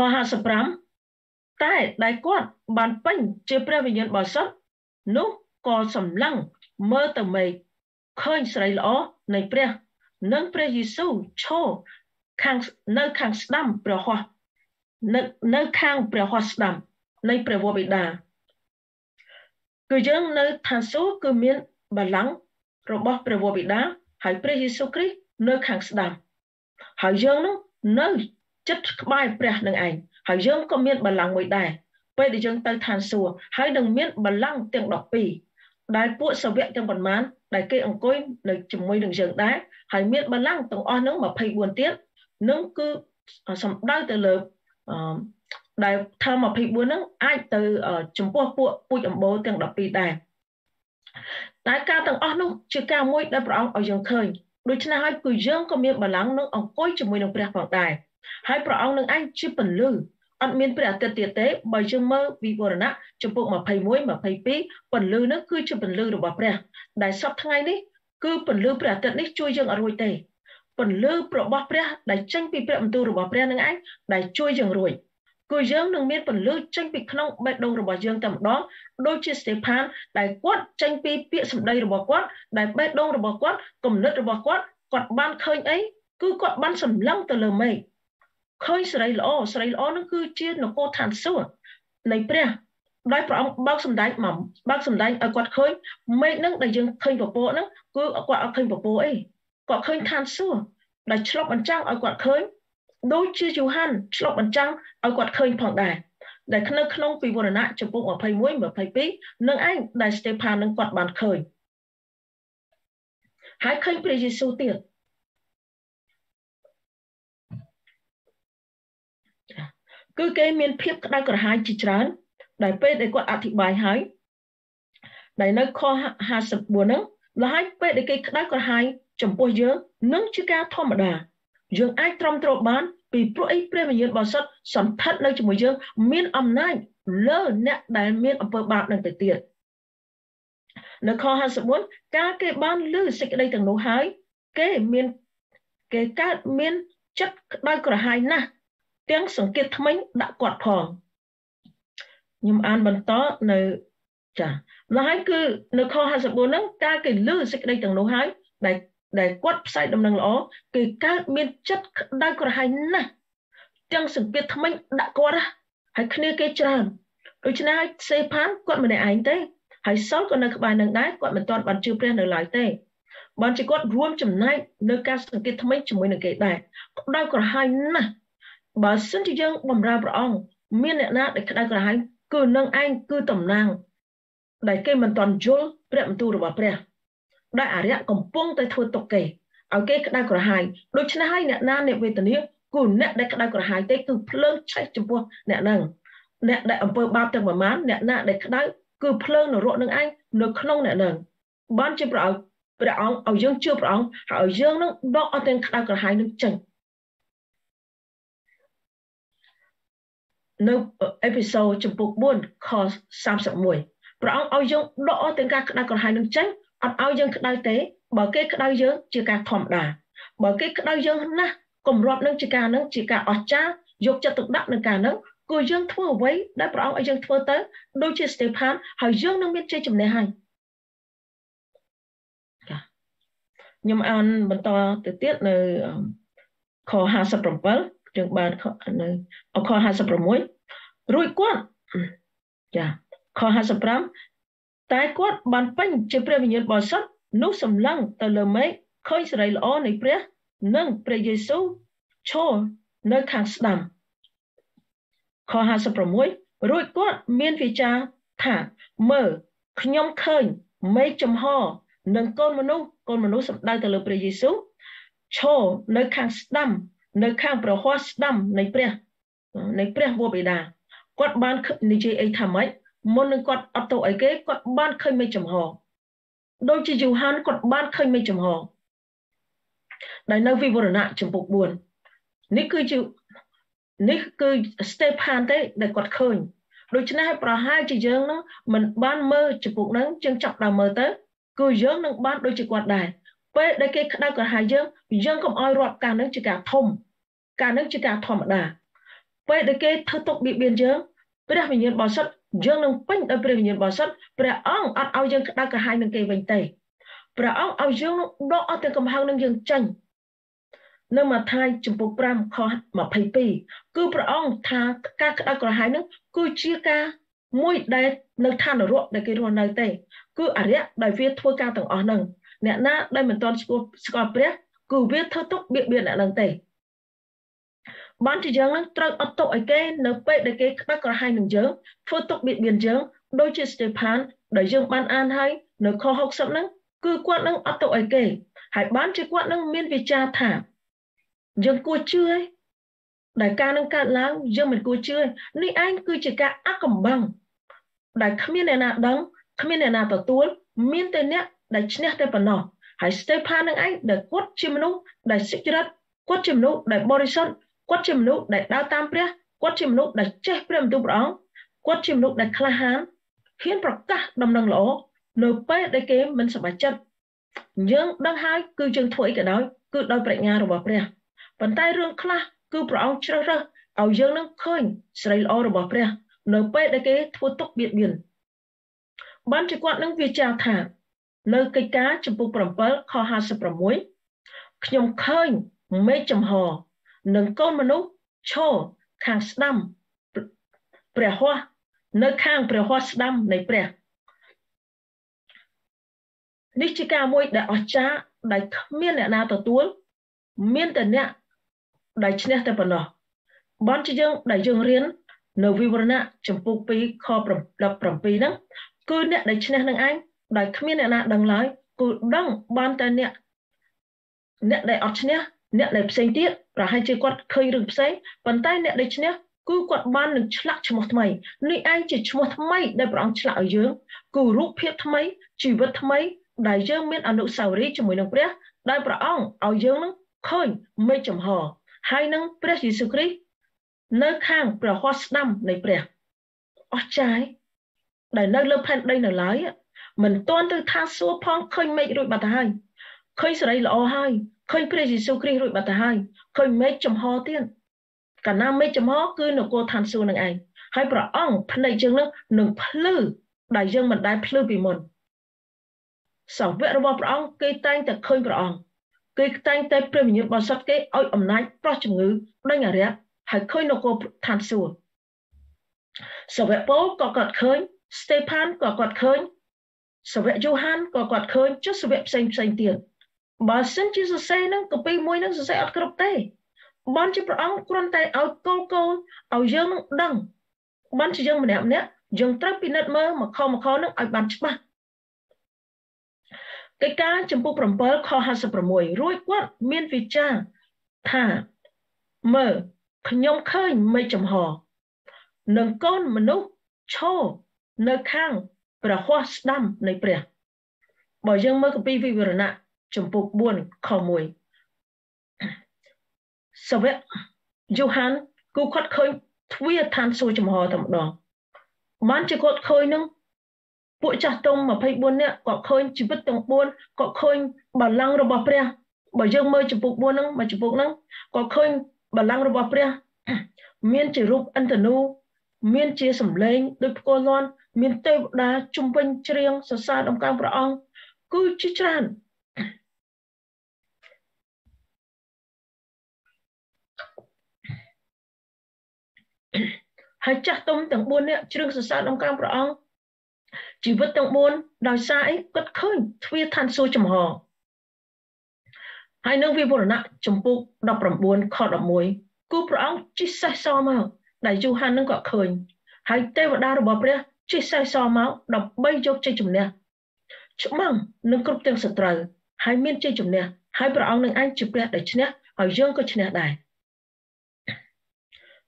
55តែដែលគាត់បានពេញជាព្រះវិញ្ញាណបរិសុទ្ធនោះក៏សម្លឹងមើលទៅមេឃឃើញស្រីល្អនៃព្រះនិងព្រះយេស៊ូវឈរនៅខាងស្ដាំព្រះហស្ថនៅខាងព្រះហស្ថស្ដាំនៃព្រះវរបិតាគឺយើងនៅឋានសួគ៌គឺមានបល្ល័ង្ករបស់ព្រះវរបិតាហើយព្រះយេស៊ូវគ្រីស្ទនៅខាងស្ដាំហើយយើងនោះនៅចិត្តក្បែរព្រះនឹងឯងហើយយើងក៏មានបល្ល័ង្កមួយដែរពេលដែលយើងទៅឋានសួគ៌ហើយនឹងមានបល្ល័ង្កទាំង12ដែលពួកសាវកទាំងប៉ុន្មានដែលគេអង្គុយនៅជាមួយនឹងយើងដែរហើយមានបល្ល័ង្កទាំងអស់នោះ24ទៀតនឹងគឺសំដៅទៅលើដែលថា24ហ្នឹងអាចទៅចំពោះពួកពូជអម្បូរទាំង12ដែរតែការទាំងអស់នោះជាការមួយដែលព្រះអង្គឲ្យយើងឃើញដូច្នេះហើយគឺយើងក៏មានបល្ល័ង្កនឹងអង្គុយជាមួយនឹងព្រះផងដែរហើយព្រះអង្គនឹងឯងជាពន្លឺអត់មានព្រះអាទិត្យទៀតទេបើយើងមើលវិវរណៈចំពុក21 22ពន្លឺនោះគឺជាពន្លឺរបស់ព្រះដែលសពថ្ងៃនេះគឺពន្លឺព្រះអាទិត្យនេះជួយយើងអត់រួចទេពន្លឺរបស់ព្រះដែលចេញពីព្រះបន្ទូលរបស់ព្រះនឹងឯងដែលជួយយើងរួចគឺយើងនឹងមានពន្លឺចេញពីក្នុងបេះដូងរបស់យើងតែម្ដងដូចជាស្តេផានដែលគាត់ចេញពីពាក្យសម្ដីរបស់គាត់ដែលបេះដូងរបស់គាត់គំនិតរបស់គាត់បានឃើញអីគឺគាត់បានសម្លឹងទៅលើមេឃឃើញស្រីល្អនឹងគឺជានគរឋានសួគ៌នៃព្រះដោយព្រះអង្គបើកសម្ដែងឲ្យគាត់ឃើញមេឃនឹងដែលយើងឃើញពពកហ្នឹងគឺគាត់អត់ឃើញពពកអីគាត់ឃើញឋានសួគ៌ដែលឆ្លុះបញ្ចាំងឲ្យគាត់ឃើញដូចជាយូហានឆ្លុះបញ្ចាំងឲ្យគាត់ឃើញផងដែរដែលនៅក្នុងពិវរណៈចំពុក21 22នឹងឯងដែលស្តេផាននឹងគាត់បានឃើញហើយឃើញព្រះយេស៊ូវទៀតគឺគេមានភាពក្តៅក្រហាយជាច្រើនដែលពេលដែលគាត់អធិប្បាយហើយដែលនៅខ54ហ្នឹងលហើយពេលដែលគេក្តៅក្រហាយចំពោះយើងនឹងជាការធម្មតាយើងអាចទ្រាំទ្របានពីព្រោះអីព្រះវិញ្ញាណបរិសុទ្ធសន្ធិដ្ឋនៅជាមួយយើងមានអំណាចលើអ្នកដែលមានអំពើបាបនឹងទៅទៀតនៅខ54ការគេបានលើសេចក្តីទាំងនោះហើយគេកើតមានចិត្តក្តៅក្រហាយណាស់ទាំងសង្កេតថ្មិញដាក់គាត់ផងខ្ញុំអានបន្តនៅចាแล้วហើយគឺនៅខ54ហ្នឹងការគេលើសេចក្តីទាំងនោះហើយដែលគាត់ផ្សាយដំណឹងល្អគេកើតមានចិត្តក្តៅក្រហាយណាស់ទាំងសង្កេតថ្មិញដាក់គាត់ហើយគ្នាគេច្រើនដូច្នេះហើយសេផានគាត់មិនឯងទេហើយសុលក៏នៅក្បែរនឹងដែរគាត់មិនទាន់បានជឿព្រះនៅឡើយទេបានជាគាត់រួមចំណែកនៅការសង្កេតថ្មិញជាមួយនឹងគេដែរក្តៅក្រហាយណាស់បើសិនជាយើងបម្រើព្រះអង្គមានអ្នកណាដែលក្តៅក្រហាយគឺនឹងឯងគឺតំណាងដែលគេមិនទាន់យល់ព្រះបន្ទូលរបស់ព្រះដែលអរិយកំពុងតែធ្វើទុកគេឲ្យគេក្តៅក្រហាយដូច្នេះហើយអ្នកណាអ្នកវេទនាគឺអ្នកដែលក្តៅក្រហាយទេគឺភ្លើងឆេះចំពោះអ្នកហ្នឹងអ្នកដែលអំពើបាបទាំងប្រមាណអ្នកណាដែលក្តៅគឺភ្លើងនរកនឹងឯងនៅក្នុងអ្នកហ្នឹងបានជាព្រះអង្គឲ្យយើងជឿព្រះអង្គហើយឲ្យយើងនឹងដកអត់ទាំងក្តៅក្រហាយនឹងចេញនៅអេពីសូតចំពុក4ខ31ព្រះអង្គឲ្យយើងដកអស់ទាំងការក្តៅក្រហាយនឹងចេញអត់ឲ្យយើងក្តៅទេបើគេក្តៅយើងជាការធម្មតាបើគេក្តៅយើងណាស់គម្រាប់នឹងជាការនឹងជាការអស្ចារ្យយកចិត្តទុកដាក់នឹងការនឹងគឺយើងធ្វើអ្វីដែលព្រះអង្គឲ្យយើងធ្វើទៅដូចជាស្តេផានហើយយើងនឹងមានជ័យជំនះហើយខ្ញុំអានបន្តទៅទៀតនៅខ57យើងបាននៅខ56រួចគាត់ចាខ55តែគាត់បានពេញជាព្រះវិញ្ញាណបរិសុទ្ធនោះសម្លឹងទៅលើមេឃឃើញសេរីល្អនៃព្រះនិងព្រះយេស៊ូវឈរនៅខាងស្ដាំខ56រួចគាត់មានវិចារថាមើលខ្ញុំឃើញមេឃចំហនិងកូនមនុស្សសំដៅទៅលើព្រះយេស៊ូវឈរនៅខាងស្ដាំ nơi khang pro hoa đâm này pre vua bị đà quát ban ni chơi ấy thầm ấy môn nâng quát ấp tổ ấy kế quát ban khơi mây chầm hồ đôi chỉ dù hắn quát ban khơi mây chầm hồ đại nơi vi vô nạ chầm bục buồn ní cứ Stefan thế để quát khơi đôi chân hay pro hai chỉ dương nó mình ban mơ chụp bục nắng chân chọc đào mơ tới cứ dương nâng ban đôi chỉ quát đài bây đây cái đau cả hai dương không ai rọt cả nâng chỉ cả nâng chỉ cả thom đà bây đây cái thơ tục bị biên dương bây giờ mình nhận bảo sắt dương nâng pin ở bây giờ mình nhận bảo sắt bây giờ ông ăn ao dương đau cả hai nâng cây vành tay bây giờ ông ao dương nó ở từ cầm hang nâng dương tranh nhưng mà thay chụp bục pram kho mà phải pi cứ bây ông tha các đau cả hai nâng cứ chia ca mũi đây nơi than ở ruộng để cái ruộng nơi tây cứ ở đấy đại viết thua cao tầng ở nâng nè na đây mình toàn score cứ viết thơ tục biện lại lần tệ ban chỉ dương trâu ở tội cái nợ pe để cái các có hai nương dương thơ tục biện dương đôi chỉ Stefan để dương ban an hay nợ kho học sắp nâng cứ quát nâng ở tội cái hãy bán chỉ quát nâng miên vì cha thả dương cua chưa đại ca nâng cạn láng dương mình cua chưa ni anh cứ chỉ cả ác cầm bằng đại khmiên này nè đắng khmiên này nè tờ tuôn miên tên nhé đại chén tên phần nọ hãy Stefan nâng anh để quất chim nụ đại xích chết quất chim nụ đại Morrison quất chim nụ đại đao tam pre quất chim nụ đại chết pre một bóng quất chim nụ đại Clahan khiến bọc cả đầm đằng lỗ nửa pe đại kế mình sẽ phải chân nhưng đăng hai cứ chừng thổi cái đó cứ đôi bệ nhà rồi bỏ pre bàn tay rương Cla cứ bóng trơ rơ ao dương nâng khơi sấy lo rồi bỏ pre nửa pe đại kế thua tốc biển ban chỉ quát nâng việc chào thả nơi cây cá chụp bục bẩm bớt kho hà sập bẩm muối nhom khơi mấy chầm hò nâng con mà nút cho khang đâm bẻ hoa nơi khang bẻ hoa đâm này bẻ nít chỉ cả muối đã ở cha đại miên nè na tờ tuôn miên tờ nè đại chén tờ bẩn nọ ban chỉ dương đại dương riêng nơi vi vân nè chụp bục pi kho bẩm pi đó cứ nè đại chén nè anh đại khmiên nè na đằng lái cứ đăng ban tay nè đại ọt nè đại xây tiết và hai chơi quạt khơi được xây bàn tay nè đại nè cứ quạt ban được chặt cho một mày nơi ai chỉ cho một mày đại bảo chặt ở dưới cứ rút phiết mày chỉ vật mày đại dương miền Ấn Độ Sào Ri cho mày nông bia đại bảo ở dưới nó khơi mấy chấm hò hai nông bia Jesus Christ nơi khang bảo hoa đâm này bia ở trái đại nơi lớp hành đây là lái mình toan từ tha số phong khơi mấy rồi bát hai khơi sợi lọ hai khơi Jesus Christ rồi bát hai khơi mấy chấm ho tiên cả năm mấy chấm ho cứ nó cô than số năng ai hai bảo ông phần này chương nó nương phư đại dương mình đại phư bị mồn sáu vẽ rồi bảo ông cây tay từ khơi bảo ông cây tay từ premium bảo sát cái oi nái pro chừng ngữ đây là đấy hai khơi nó cô than số sáu vẽ bố có cọt khơi Stefan có cọt khơi sở vệ Johan có quạt khơi cho sở vệ xanh tiền bà xin chỉ sở xe nâng có pi môi nâng sở xe ở cấp tê ban chỉ bảo con tay áo câu áo dương nâng đằng ban chỉ dương mình đẹp nè dương trắc pinat mơ mà khó nâng ai ban chỉ ba cái cá chấm bút bẩm bơ kho hà sập mùi ruồi quát miên việt cha thả mơ nhom khơi mây chấm hò nâng con mà nút cho nơi khang và hoa đâm này bẻ bỏ dương mơ cái pi vi vừa nè chấm bột buồn khó mùi sao vậy Johan cứ khoát khơi thuê than sôi chấm hò thầm đỏ mán chỉ khoát khơi nâng bụi chặt tông mà phải buồn nè có khơi chỉ biết tông buồn có khơi bà lăng rồi bỏ bẻ bỏ dương mơ chấm bột buồn nâng mà chấm bột nâng có khơi bà lăng rồi bỏ bẻ miên chỉ rụp ăn thần nu miên chia sầm lên đôi cô loan miền tây đá trung bình riêng xa xa đông cang bảo ông cứ chỉ tràn hai chắc tông tầng buôn nè riêng xa xa đông cang bảo ông chỉ với tầng buôn đòi xa ấy cất khơi thuê than xô chầm hò hai nương vi vô nặng chầm bụng đọc rầm buôn kho đọc muối cứ bảo ông chỉ sai so mà đại du han nương gọi khơi hai tây và đa rồi bỏ bia chỉ sai so máu đọc bay vô chơi chùm nè chụp măng nâng cướp tiền sợi tờ hai miên chơi chùm nè hai bảo ông nâng anh chụp nè để nè hỏi dương có nè đài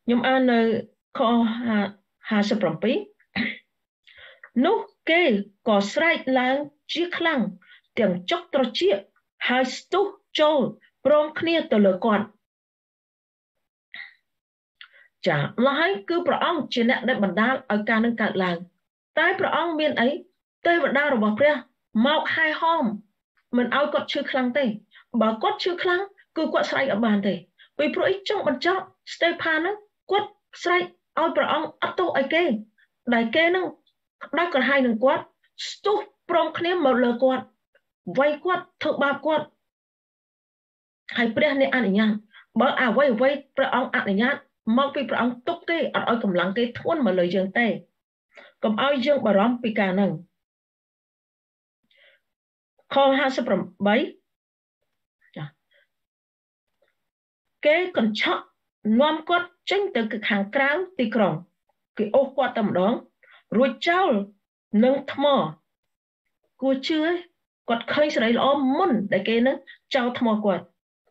ខ្ញុំអាននៅខ57នោះគេក៏ស្រែកឡើងជាខ្លាំងទាំងចុកត្រចៀកហើយស្ទុះចូលព្រមគ្នាទៅលើគាត់ចាម្ល៉េះហើយគឺព្រះអង្គជាអ្នកដែលបណ្ដាលឲ្យការនឹងកើតឡើងតែព្រះអង្គមានអីទេវតារបស់ព្រះមកហែហោមមិនឲ្យគាត់ឈឺខ្លាំងទេបើគាត់ឈឺខ្លាំងគឺគាត់ស្រែកអត់បានទេពីព្រោះអីចង់បញ្ចប់ស្តេផានហ្នឹងគាត់ស្រែកឲ្យព្រះអង្គអត់ទោសឲ្យគេដែលគេនឹងដោយក្រហាយនឹងគាត់ស្ទុះព្រមគ្នាមកលើគាត់វាយគាត់ធ្វើបាបគាត់ហើយព្រះអ្នកអនុញ្ញាតបើអ្វីព្រះអង្គអនុញ្ញាតមកពីព្រះអង្គទុកទេអត់ឲ្យកម្លាំងគេធ្ងន់មកលើយើងទេកុំឲ្យយើងបារម្ភពីការហ្នឹងខ58ចាគេកញ្ឆក់នាំគាត់ចេញទៅខាងក្រៅទីក្រុងគេអូសគាត់តែម្ដងរួចចោលនឹងថ្មគួរជឿគាត់ឃើញសេរីល្អមុនដែលគេនឹងចោលថ្មគាត់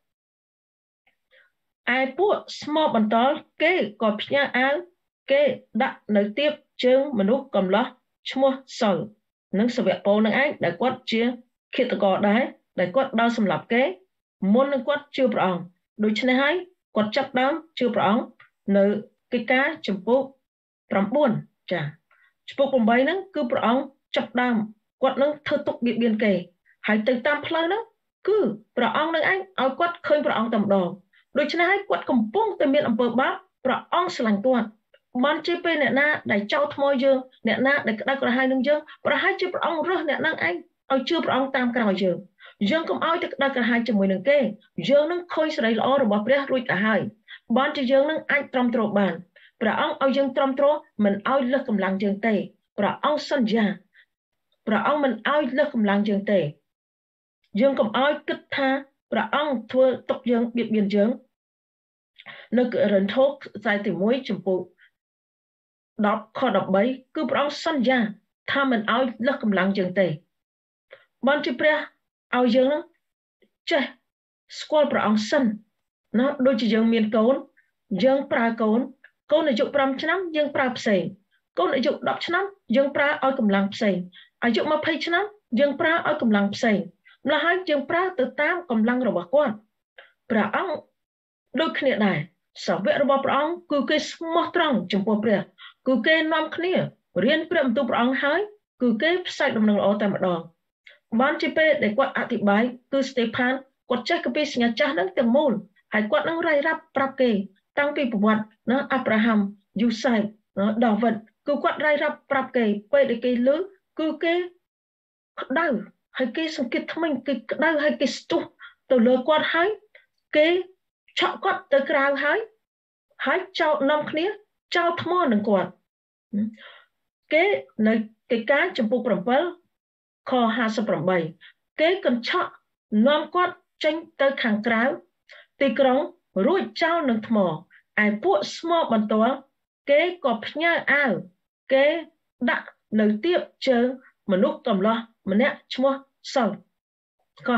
ឯពួកស្មោបន្តគេក៏ផ្ញើអាវគេដាក់នៅទៀបជើងមនុស្សកំឡោះឈ្មោះសុលនិងសាវកពោនឹងឯងដែលគាត់ជាឃាតករដែរដែលគាត់ដល់សម្លាប់គេមុននឹងគាត់ជឿព្រះអង្គដូច្នេះហើយគាត់ចាប់ដើមជឿព្រះអង្គនៅកិច្ចការចំពោះ9ចាចំពោះ8ហ្នឹងគឺព្រះអង្គចាប់ដើមគាត់នឹងធ្វើទុកបៀតបៀនគេហើយទៅតាមផ្លូវហ្នឹងគឺព្រះអង្គនឹងឯងឲ្យគាត់ឃើញព្រះអង្គតែម្ដងដូច្នេះហើយគាត់កំពុងតែមានអំពើបាបព្រះអង្គស្រឡាញ់គាត់បានជាពេលអ្នកណាដែលចោលថ្មយើងអ្នកណាដែលក្តៅក្រហាយនឹងយើងប្រហែលជាព្រះអង្គរើសអ្នកនឹងឯងឲ្យជឿព្រះអង្គតាមក្រោយយើងកុំឲ្យតែក្តៅក្រហាយជាមួយនឹងគេយើងនឹងឃើញសេរីល្អរបស់ព្រះរួចទៅហើយបានជាយើងនឹងអាចទ្រាំទ្របានព្រះអង្គឲ្យយើងទ្រាំទ្រមិនឲ្យលើសកម្លាំងយើងទេព្រះអង្គសន្យាព្រះអង្គមិនឲ្យលើសកម្លាំងយើងទេយើងកុំឲ្យគិតថាព្រះអង្គធ្វើទុកយើងបៀតបៀនយើងនៅកូរិនថូសខ្សែទី1ចំពោះ10ខ13គឺព្រះអង្គសន្យាថាមិនឲ្យលើសកម្លាំងយើងទេបានជាព្រះឲ្យយើងនឹងចេះស្គាល់ព្រះអង្គសិនណាដូចជាយើងមានកូនយើងប្រើកូនអាយុ5ឆ្នាំយើងប្រើផ្សេងកូនអាយុ10ឆ្នាំយើងប្រើឲ្យកម្លាំងផ្សេងអាយុ20ឆ្នាំយើងប្រើឲ្យកម្លាំងផ្សេងម្ល៉េះហើយយើងប្រើទៅតាមកម្លាំងរបស់គាត់ព្រះអង្គដូចគ្នាដែរសាវករបស់ព្រះអង្គគឺគេស្មោះត្រង់ចំពោះព្រះគឺគេនាំគ្នារៀនព្រះបន្ទូលព្រះអង្គហើយគឺគេផ្សាយដំណឹងល្អតែម្ដងបានជាពេលដែលគាត់អធិប្បាយគឺស្តេផានគាត់ចេះពីសញ្ញាចាស់ហ្នឹងទាំងមូលហើយគាត់នឹងរាយរាប់ប្រាប់គេតាំងពីប្រវត្តិណាអាប់រ៉ាហាំយូសែបដាវីតគឺគាត់រាយរាប់ប្រាប់គេពេលដែលគេលើគឺគេក្តៅហើយគេសង្កេតថ្មិញគេក្តៅហើយគេស្ទុះទៅលើគាត់ហើយគេឆក់គាត់ទៅក្រៅហើយចោលនាំគ្នាចោលថ្មនឹងគាត់គេនៅកិច្ចការចំពោះ7ខ58គេកញ្ឆក់នាំគាត់ចេញទៅខាងក្រៅទីក្រុងរួចចោលនឹងថ្មឯពួកស្មោបន្ទាល់គេក៏ផ្ញើអាវគេដាក់នៅទៀបជើងមនុស្សកំឡោះម្នាក់ឈ្មោះសុលខ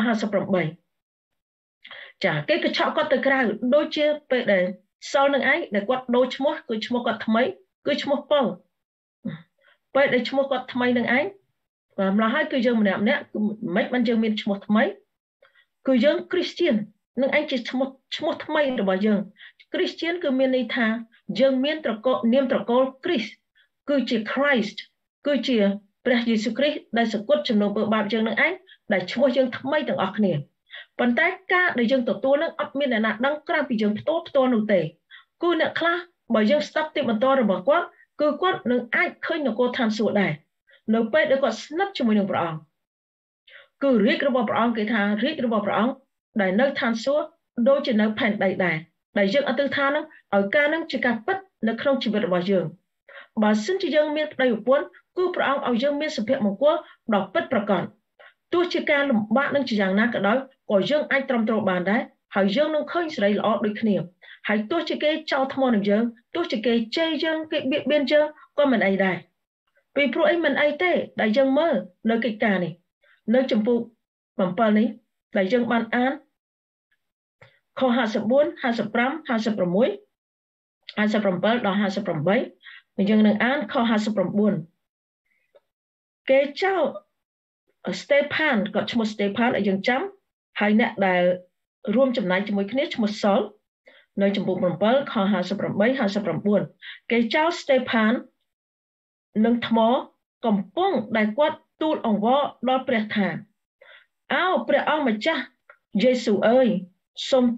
58ចាគេកញ្ឆក់គាត់ទៅក្រៅដូចជាពេលដែលសុលនឹងឯងដែលគាត់ដូរឈ្មោះគឺឈ្មោះគាត់ថ្មីគឺឈ្មោះប៉ុលពេលដែលឈ្មោះគាត់ថ្មីនឹងឯងម្ល៉េះហើយគឺយើងម្នាក់គឺមិនបានយើងមានឈ្មោះថ្មីគឺយើងគ្រីស្ទៀននឹងឯងជាឈ្មោះថ្មីរបស់យើងគ្រីស្ទៀនគឺមានន័យថាយើងមាននាមត្រកូលគ្រីស្ទគឺជា Christ គឺជាព្រះយេស៊ូវគ្រីស្ទដែលសគត់ជំនួសអំពើបាបយើងនឹងឯងដែលឈ្មោះយើងថ្មីទាំងអស់គ្នាប៉ុន្តែការដែលយើងទទួលនឹងអត់មានអ្នកណាដឹងក្រៅពីយើងផ្ទាល់នោះទេគឺអ្នកខ្លះបើយើងស្ដាប់ទីបន្តរបស់គាត់គឺគាត់នឹងអាចឃើញនគរឋានសួគ៌ដែរនៅពេលដែលគាត់ស្និទ្ធជាមួយនឹងព្រះអង្គគឺរាជរបស់ព្រះអង្គគេថារាជរបស់ព្រះអង្គដែលនៅឋានសួគ៌ដូចជានៅផែនដីដែរដែលយើងអត់ទិដ្ឋាននឹងឲ្យការនឹងជាការពិតនៅក្នុងជីវិតរបស់យើងបើសិនជាយើងមានប្តីប្រពន្ធគឺព្រះអង្គឲ្យយើងមានសុភមង្គលដ៏ពិតប្រាកដទោះជាការលំបាកនឹងជាយ៉ាងណាក៏ដោយក៏យើងអាចទ្រាំទ្របានដែរហើយយើងនឹងឃើញសេរីល្អដូចគ្នាហើយទោះជាគេចោលថ្មនឹងយើងទោះជាគេជេរយើងគេបៀតបៀនយើងក៏មិនអីដែរពីព្រោះអីមិនអីទេដែលយើងមើលនៅកិច្ចការនេះនៅចំពោះ7នេះដែលយើងបានអានខ54 55 56 57 ដល់ 58 យើងនឹងអានខ59គេចោល Stephen ក៏ឈ្មោះ Stephen ឲ្យយើងចាំហើយអ្នកដែលរួមចំណែកជាមួយគ្នាឈ្មោះ Saul នៅចំពោះ7ខ58 59គេចោល Stephen នឹងថ្មកំពុងដែលគាត់ទូលអង្វរដល់ព្រះថាអោព្រះអង្គម្ចាស់យេស៊ូវអើយសូម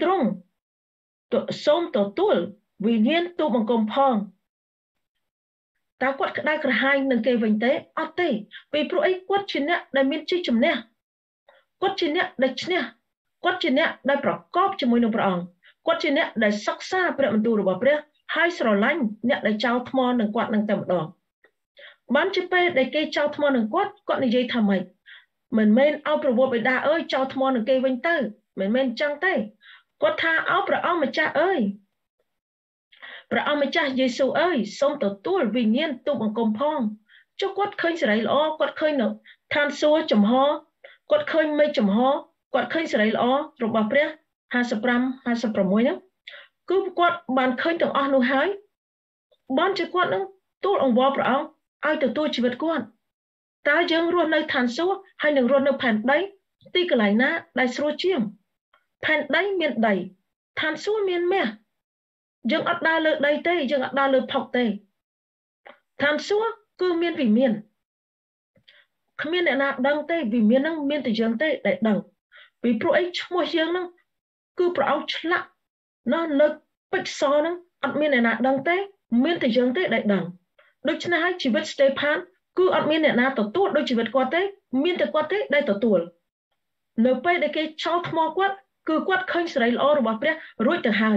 ទទួលវិញ្ញាណទូលបង្គំផងតើគាត់ក្តៅក្រហាយនឹងគេវិញទេអត់ទេពីព្រោះអីគាត់ជាអ្នកដែលមានជ័យជំនះគាត់ជាអ្នកដែលឈ្នះគាត់ជាអ្នកដែលប្រកបជាមួយនឹងព្រះអង្គគាត់ជាអ្នកដែលសិក្សាព្រះបន្ទូលរបស់ព្រះហើយស្រឡាញ់អ្នកដែលចោលថ្មនឹងគាត់នឹងតែម្ដងបានជាពេលដែលគេចោលថ្មនឹងគាត់និយាយថាម៉េចមិនមែនឲ្យប្រវត្តិបិតាអើយចោលថ្មនឹងគេវិញទៅមិនមែនអញ្ចឹងទេគាត់ថាអោព្រះអង្គម្ចាស់អើយព្រះអង្គម្ចាស់យេស៊ូវអើយសូមទទួលវិញ្ញាណទូលបង្គំផងចុះគាត់ឃើញសេរីល្អគាត់ឃើញនៅឋានសួគ៌ចំហគាត់ឃើញមេឃចំហគាត់ឃើញសេរីល្អរបស់ព្រះ55 56ហ្នឹងគឺគាត់បានឃើញទាំងអស់នោះហើយបានជាគាត់នឹងទូលអង្វរព្រះអង្គឲ្យទទួលជីវិតគាត់តើយើងរស់នៅឋានសួគ៌ហើយនឹងរស់នៅផែនដីទីកន្លែងណាដែលស្រួលជាងផែនដីមានដីឋានសួគ៌មានមាសយើងអត់ដើរលើដីទេយើងអត់ដើរលើផុកទេឋានសួគ៌គឺមានវិមានគ្មានអ្នកណាដឹងទេវិមានហ្នឹងមានតែយើងទេដែលដឹងពីព្រោះអីឈ្មោះយើងហ្នឹងគឺព្រះអង្គឆ្លាក់នៅពេជ្រសហ្នឹងអត់មានអ្នកណាដឹងទេមានតែយើងទេដែលដឹងដូច្នេះហើយជីវិត Stephen គឺអត់មានអ្នកណាទទួលដូចជីវិតគាត់ទេមានតែគាត់ទេដែលទទួលនៅពេលដែលគេចោលថ្មគាត់គឺគាត់ឃើញសេរីល្អរបស់ព្រះរួចទៅហើយ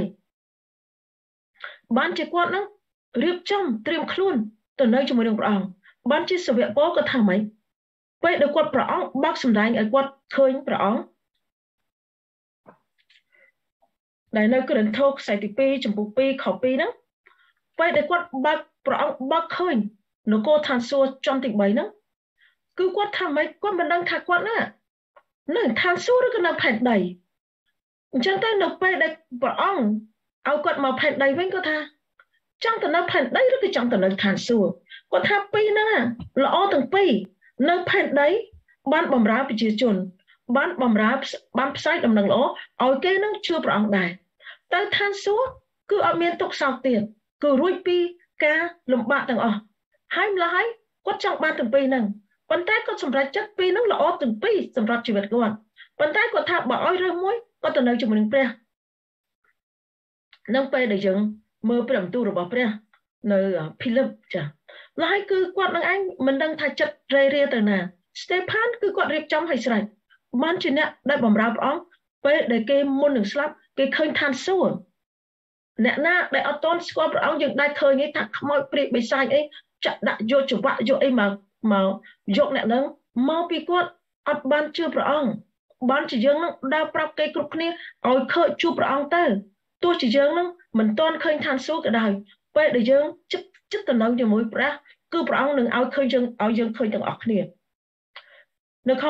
បានជាគាត់នឹងរៀបចំត្រៀមខ្លួនទៅនៅជាមួយនឹងព្រះអង្គបានជាសាវកពលក៏ថាម៉េចពេលដែលគាត់ព្រះអង្គបើកសម្ដែងឲ្យគាត់ឃើញព្រះអង្គដែលនៅកូរិនថូសខ្សែទី2ចំពោះ2ខ2ហ្នឹងពេលដែលគាត់បើកព្រះអង្គបើកឃើញនគរឋានសួគ៌ចំទី3ហ្នឹងគឺគាត់ថាម៉េចគាត់មិនដឹងថាគាត់ណានៅឋានសួគ៌ឬក៏នៅផែនដីអញ្ចឹងតែនៅពេលដែលព្រះអង្គឲ្យគាត់មកផែនដីវិញគាត់ថាចង់ទៅនៅផែនដីឬក៏ចង់ទៅនៅឋានសួគ៌គាត់ថាពីរហ្នឹងល្អទាំងពីរនៅផែនដីបានបម្រើប្រជាជនបានបម្រើបានផ្សាយដំណឹងល្អឲ្យគេនឹងជឿព្រះអង្គដែរទៅឋានសួគ៌គឺអត់មានទុក្ខសោកទៀតគឺរួចពីការលំបាកទាំងអស់ហើយម្ល៉េះហើយគាត់ចង់បានទាំងពីរហ្នឹងប៉ុន្តែគាត់សម្រេចចិត្តពីរហ្នឹងល្អទាំងពីរសម្រាប់ជីវិតគាត់ប៉ុន្តែគាត់ថាបើឲ្យរើសមួយគាត់ទៅនៅជាមួយនឹងព្រះនឹងពេលដែលយើងមើលព្រះបន្ទូលរបស់ព្រះនៅភីលីបចាឡើយគឺគាត់នឹងឯងមិនដឹងថាចិត្តរេរាទៅណា Stephen គឺគាត់រៀបចំឲ្យស្រេចបានជាអ្នកដែលបម្រើព្រះអង្គពេលដែលគេមុននឹងស្លាប់គេឃើញឋានសួគ៌អ្នកណាដែលអត់ទាន់ស្គាល់ព្រះអង្គយើងដែរឃើញឯងថាខ្មោចព្រាយបិសាចអីចាក់ដាក់យកច្រវាក់យកអីមកយកអ្នកហ្នឹងមកពីគាត់អត់បានជឿព្រះអង្គបានជាយើងនឹងដើរប្រាប់គេគ្រប់គ្នាឲ្យឃើញជួបព្រះអង្គទៅទោះជាយើងនឹងមិនទាន់ឃើញឋានសួគ៌ក៏ដោយពេលដែលយើងចិត្តទៅនៅជាមួយព្រះគឺព្រះអង្គនឹងឲ្យឃើញយើងឲ្យយើងឃើញទាំងអស់គ្នានៅខ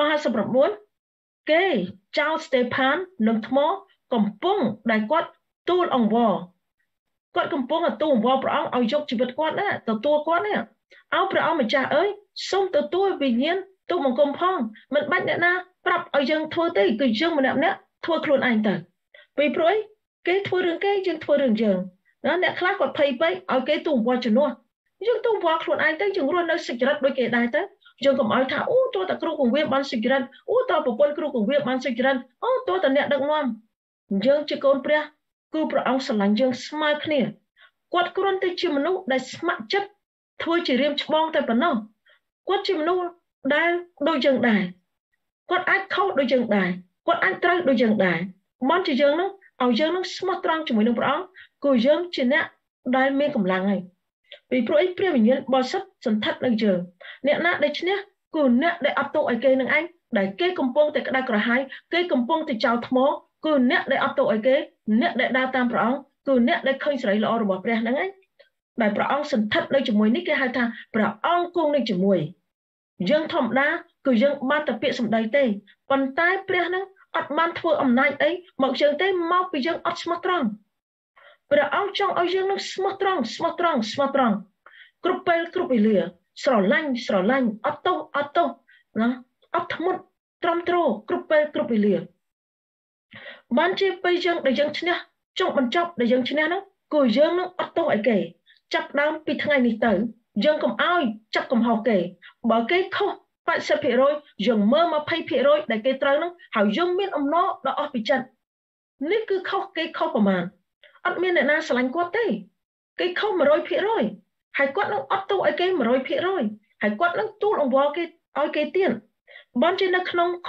59គេចោល Stephen នឹងថ្មកំពុងដែលគាត់ទូលអង្វរគាត់កំពុងទូលអង្វរព្រះអង្គឲ្យយកជីវិតគាត់ណាទទួលគាត់ណាឲ្យព្រះអង្គម្ចាស់អើយសូមទទួលវិញ្ញាណទូលបង្គំផងមិនបាច់អ្នកណាប្រាប់ឲ្យយើងធ្វើទេគឺយើងម្នាក់ធ្វើខ្លួនឯងទៅពីព្រោះគេធ្វើរឿងគេយើងធ្វើរឿងយើងណាអ្នកខ្លះគាត់ភ័យពេកឲ្យគេទូលអង្វរជំនួសយើងទូលអង្វរខ្លួនឯងទៅយើងរស់នៅសុចរិតដូចគេដែរទៅយើងកុំឲ្យថាអូទោះតែគ្រូកងវាបានសុចរិតអូតើប្រពន្ធគ្រូកងវាបានសុចរិតអូទោះតែអ្នកដឹកនាំយើងជាកូនព្រះគឺព្រះអង្គស្រឡាញ់យើងស្មើគ្នាគាត់គ្រាន់តែជាមនុស្សដែលស្ម័គ្រចិត្តធ្វើជារៀមច្បងតែប៉ុណ្ណោះគាត់ជាមនុស្សដែលដូចយើងដែរគាត់អាចខុសដូចយើងដែរគាត់អាចត្រូវដូចយើងដែរបានជាយើងនឹងឲ្យយើងនឹងស្មោះត្រង់ជាមួយនឹងព្រះអង្គគឺយើងជាអ្នកដែលមានកម្លាំងហើយពីព្រោះអីព្រះវិញ្ញាណបរិសុទ្ធសន្ធិដ្ឋនៅយើងអ្នកណាដែលឈ្នះគឺអ្នកដែលអត់ទោសឲ្យគេនឹងឯងដែលគេកំពុងតែក្តៅក្រហាយគេកំពុងតែចោលថ្មគឺអ្នកដែលអត់ទោសឲ្យគេអ្នកដែលដើរតាមព្រះអង្គគឺអ្នកដែលឃើញសេរីល្អរបស់ព្រះហ្នឹងឯងដែលព្រះអង្គសន្ធិដ្ឋនៅជាមួយនេះគេហៅថាព្រះអង្គគង់នៅជាមួយយើងធម្មតាគឺយើងបានតែពាក្យសម្ដីទេប៉ុន្តែព្រះហ្នឹងអត់បានធ្វើអំណាចអីមកយើងទេមកពីយើងអត់ស្មោះត្រង់ព្រះអង្គចង់ឲ្យយើងនឹងស្មោះត្រង់គ្រប់ពេលគ្រប់វេលាស្រឡាញ់អត់ទោសណាអត់ធ្មត់ត្រឹមត្រូវគ្រប់ពេលគ្រប់វេលាបានជាពេលយើងដែលយើងឈ្នះចុងបញ្ចប់ដែលយើងឈ្នះហ្នឹងគឺយើងនឹងអត់ទោសឲ្យគេចាប់ដើមពីថ្ងៃនេះទៅយើងកុំឲ្យចាប់កំហុសគេបើគេខុស 80% យើងមើល 20% ដែលគេត្រូវហ្នឹងហើយយើងមានអំណរដល់អស់ពីចិត្តនេះគឺខុសគេខុសប្រមាណអត់មានអ្នកណាស្រឡាញ់គាត់ទេគេខុស 100% ហើយគាត់នឹងអត់ទោសឲ្យគេ 100% ហើយគាត់នឹងទូលអង្វរគេឲ្យគេទៀតបានជានៅក្នុងខ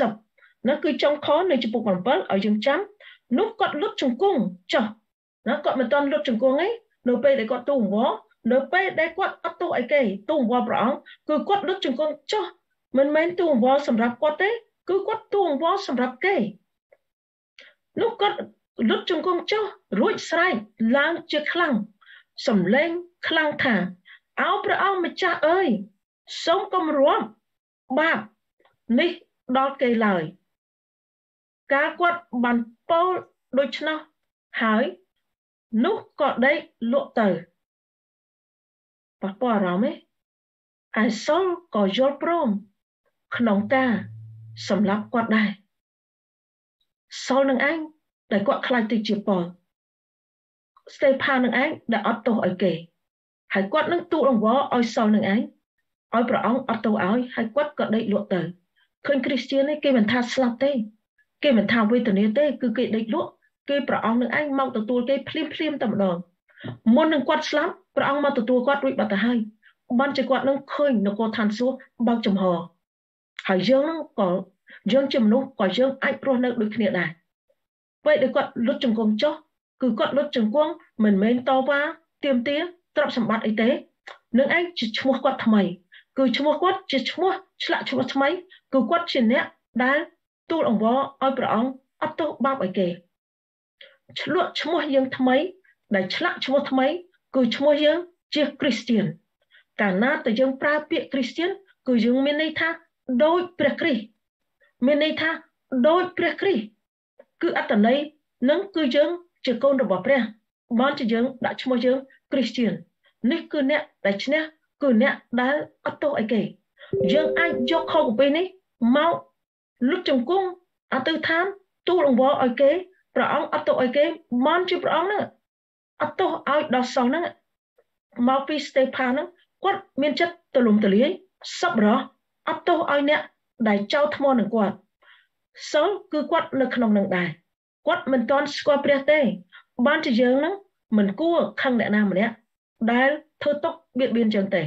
60នោះគឺចុងខនៃចំពុក7ឲ្យយើងចាំនោះគាត់លុតជង្គង់ចុះណាគាត់មិនទាន់លុតជង្គង់ទេនៅពេលដែលគាត់ទូលអង្វរនៅពេលដែលគាត់អត់ទោសឲ្យគេទូលអង្វរព្រះអង្គគឺគាត់លុតជង្គង់ចុះមិនមែនទូលអង្វរសម្រាប់គាត់ទេគឺគាត់ទូលអង្វរសម្រាប់គេនោះគាត់លុតជង្គង់ចុះរួចស្រែកឡើងជាខ្លាំងសំឡេងខ្លាំងថាអោព្រះអង្គម្ចាស់អើយសូមកុំរាប់បាបនេះដល់គេឡើយការគាត់បានពោលដូច្នោះហើយនោះក៏ដេកលក់ទៅប៉ះពាល់អារម្មណ៍ឯសុលក៏យល់ព្រមក្នុងការសម្លាប់គាត់ដែរសុលនឹងឯងដែលគាត់ខ្លាចទៅជាពលស្តេផានឹងឯងដែលអត់ទោសឲ្យគេហើយគាត់នឹងទូលអង្វរឲ្យសុលនឹងឯងឲ្យព្រះអង្គអត់ទោសឲ្យហើយគាត់ក៏ដេកលក់ទៅឃើញគ្រីស្ទានគេមិនថាស្លាប់ទេគេមិនថាវេទនាទេគឺគេដេកលក់គេព្រះអង្គនឹងឯងមកទទួលគេភ្លាមតែម្ដងមុននឹងគាត់ស្លាប់ព្រះអង្គមកទទួលគាត់រួចបាត់ទៅហើយបានជាគាត់នឹងឃើញនគរឋានសួគ៌បើកចំហហើយយើងនឹងក៏យើងជាមនុស្សក៏យើងអាចរស់នៅដូចគ្នាដែរពេលដែលគាត់លុតជង្គង់ចុះគឺគាត់លុតជង្គង់មិនមែនតវ៉ាទាមទារទ្រព្យសម្បត្តិអីទេនឹងឯងជាឈ្មោះគាត់ថ្មីគឺឈ្មោះគាត់ជាឈ្មោះឆ្លាក់ឈ្មោះថ្មីគឺគាត់ជាអ្នកដែលទូលអង្វរឲ្យព្រះអង្គអត់ទោសបាបឲ្យគេឆ្លក់ឈ្មោះយើងថ្មីដែលឆ្លាក់ឈ្មោះថ្មីគឺឈ្មោះយើងជាគ្រីស្ទានកាលណាតែយើងប្រើពាក្យគ្រីស្ទានគឺយើងមានន័យថាដូចព្រះគ្រីស្ទមានន័យថាដូចព្រះគ្រីស្ទគឺអត្តន័យនឹងគឺយើងជាកូនរបស់ព្រះបានជាយើងដាក់ឈ្មោះយើងគ្រីស្ទាននេះគឺអ្នកដែលឈ្នះគឺអ្នកដែលអត់ទោសឲ្យគេយើងអាចយកខុសពីពេលនេះមកលុតជង្គង់អតិថានទូលអង្វរឲ្យគេព្រះអង្គអត់ទោសឲ្យគេបានជាព្រះអង្គហ្នឹងអត់ទោសឲ្យដល់សោះហ្នឹងមកពីស្តេផាហ្នឹងគាត់មានចិត្តទលំទលាយសប្បុរសអត់ទោសឲ្យអ្នកដែលចោទថ្មនឹងគាត់សុលគឺគាត់នៅក្នុងនឹងដែរគាត់មិនទាន់ស្គាល់ព្រះទេបានជាយើងហ្នឹងមិនគួរខឹងអ្នកណាម្នាក់ដែលធ្វើទុកបៀតបៀនចឹងទេ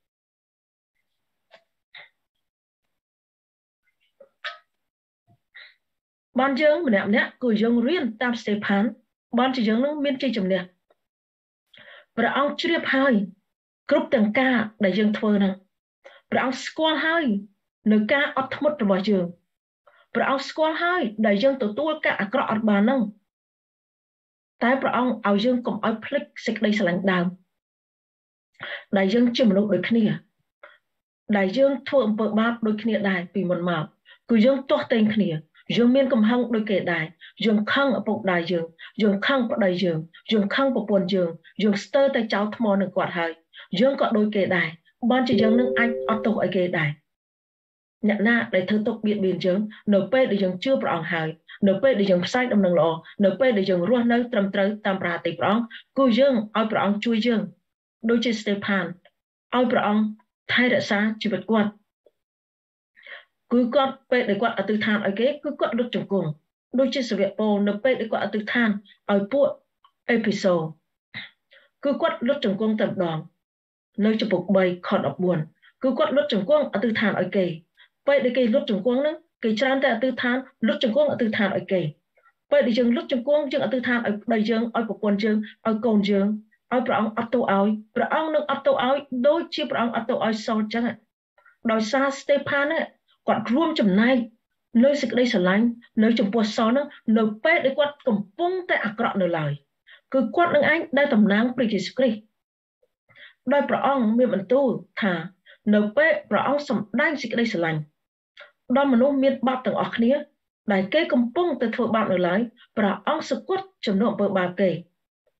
បានយើងម្នាក់គឺយើងរៀនតាមស្តេផានបានជាយើងនឹងមានជ័យជំនះព្រះអង្គជ្រាបហើយគ្រប់ទាំងការដែលយើងធ្វើហ្នឹងព្រះអង្គស្គាល់ហើយនៅការអត់ធ្មត់របស់យើងព្រះអង្គស្គាល់ហើយដែលយើងទទួលការអាក្រក់អត់បានហ្នឹងតែព្រះអង្គឲ្យយើងកុំឲ្យភ្លេចសេចក្តីស្រឡាញ់ដើមដែលយើងជាមនុស្សដូចគ្នាដែលយើងធ្វើអំពើបាបដូចគ្នាដែរពីមុនមកគឺយើងទាស់ទែងគ្នាយើងមានកំហឹងដូចគេដែរយើងខឹងឪពុកម្ដាយយើងខឹងប្តីយើងខឹងប្រពន្ធយើងស្ទើរតែចោលថ្មនឹងគាត់ហើយយើងក៏ដូចគេដែរបានជាយើងនឹងអាចអត់ទោសឲ្យគេដែរអ្នកណាដែលធ្វើទុកបៀតបៀនយើងនៅពេលដែលយើងជឿព្រះអង្គហើយនៅពេលដែលយើងផ្សាយដំណឹងល្អនៅពេលដែលយើងរស់នៅត្រឹមត្រូវតាមប្រតិបត្តិព្រះអង្គគឺយើងឲ្យព្រះអង្គជួយយើងដូចជាស្តេផានឲ្យព្រះអង្គថែរក្សាជីវិតគាត់គឺគាត់ពេលដែលគាត់អធិដ្ឋានឲ្យគេគឺគាត់លុតជង្គង់ដូចជាសាវកពូលនៅពេលដែលគាត់អធិដ្ឋានឲ្យពួកអេភេសូគឺគាត់លុតជង្គង់តែម្ដងនៅចំពុក3ខ14គឺគាត់លុតជង្គង់អធិដ្ឋានឲ្យគេពេលដែលគេលុតជង្គង់ហ្នឹងគេច្រើនតែអធិដ្ឋានលុតជង្គង់អធិដ្ឋានឲ្យគេពេលដែលយើងលុតជង្គង់យើងអធិដ្ឋានឲ្យប្តីយើងឲ្យប្រពន្ធយើងឲ្យកូនយើងឲ្យព្រះអង្គអត់ទោសឲ្យព្រះអង្គនឹងអត់ទោសឲ្យដូចជាព្រះអង្គអត់ទោសឲ្យសោលចឹងដោយសារស្តេផានហ្នឹងគាត់រួមចំណែកនៅសេចក្តីស្រឡាញ់នៅចំពោះសោលហ្នឹងនៅពេលដែលគាត់កំពុងតែអាក្រក់នៅឡើយគឺគាត់នឹងឯងដែលតំណាងព្រះយេស៊ូវគ្រីស្ទដោយព្រះអង្គមានបន្ទូលថានៅពេលព្រះអង្គសម្ដែងសេចក្តីស្រឡាញ់ដល់មនុស្សមានបាបទាំងអស់គ្នាដែលគេកំពុងតែធ្វើបាបនៅឡើយព្រះអង្គសគត់ជំនួសអំពើបាបគេ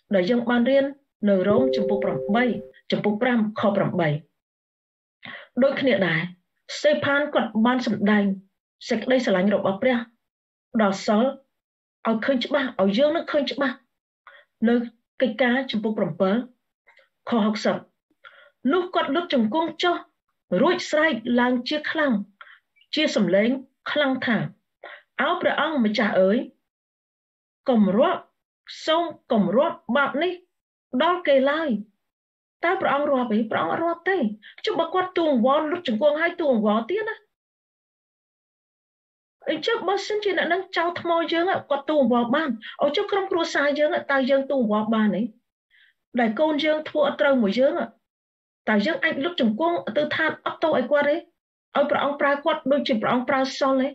ដែលយើងបានរៀននៅរ៉ូមចំពោះ8ចំពោះ5ខ8ដូចគ្នាដែរស្តេផានគាត់បានសម្ដែងសេចក្តីស្រឡាញ់របស់ព្រះដល់សិលឲ្យឃើញច្បាស់ឲ្យយើងនឹងឃើញច្បាស់នៅកិច្ចការចំពោះ7ខ60នោះគាត់លុតជង្គង់ចុះរួចស្រែកឡើងជាខ្លាំងជាសម្លេងខ្លាំងថាអោព្រះអង្គម្ចាស់អើយគំរាប់សូមកុំរាប់បាបនេះដល់គេឡើយតើព្រះអង្គរាប់ទេព្រះអង្គអត់រាប់ទេចុះបើគាត់ទូងវល់លុតជង្គង់ឲ្យទូងវល់ទៀតណាអញ្ចឹងបើសិនជាអ្នកនឹងចោលថ្មយើងគាត់ទូងវល់បានអូចុះក្រុមគ្រួសារយើងតើយើងទូងវល់បានទេដែលកូនយើងធ្វើអត់ត្រូវមួយយើងតើយើងអាចលុតជង្គង់ទៅថាអត់ទោសឲ្យគាត់ទេឲ្យព្រះអង្គប្រើគាត់ដូចជាព្រះអង្គប្រើសុលទេ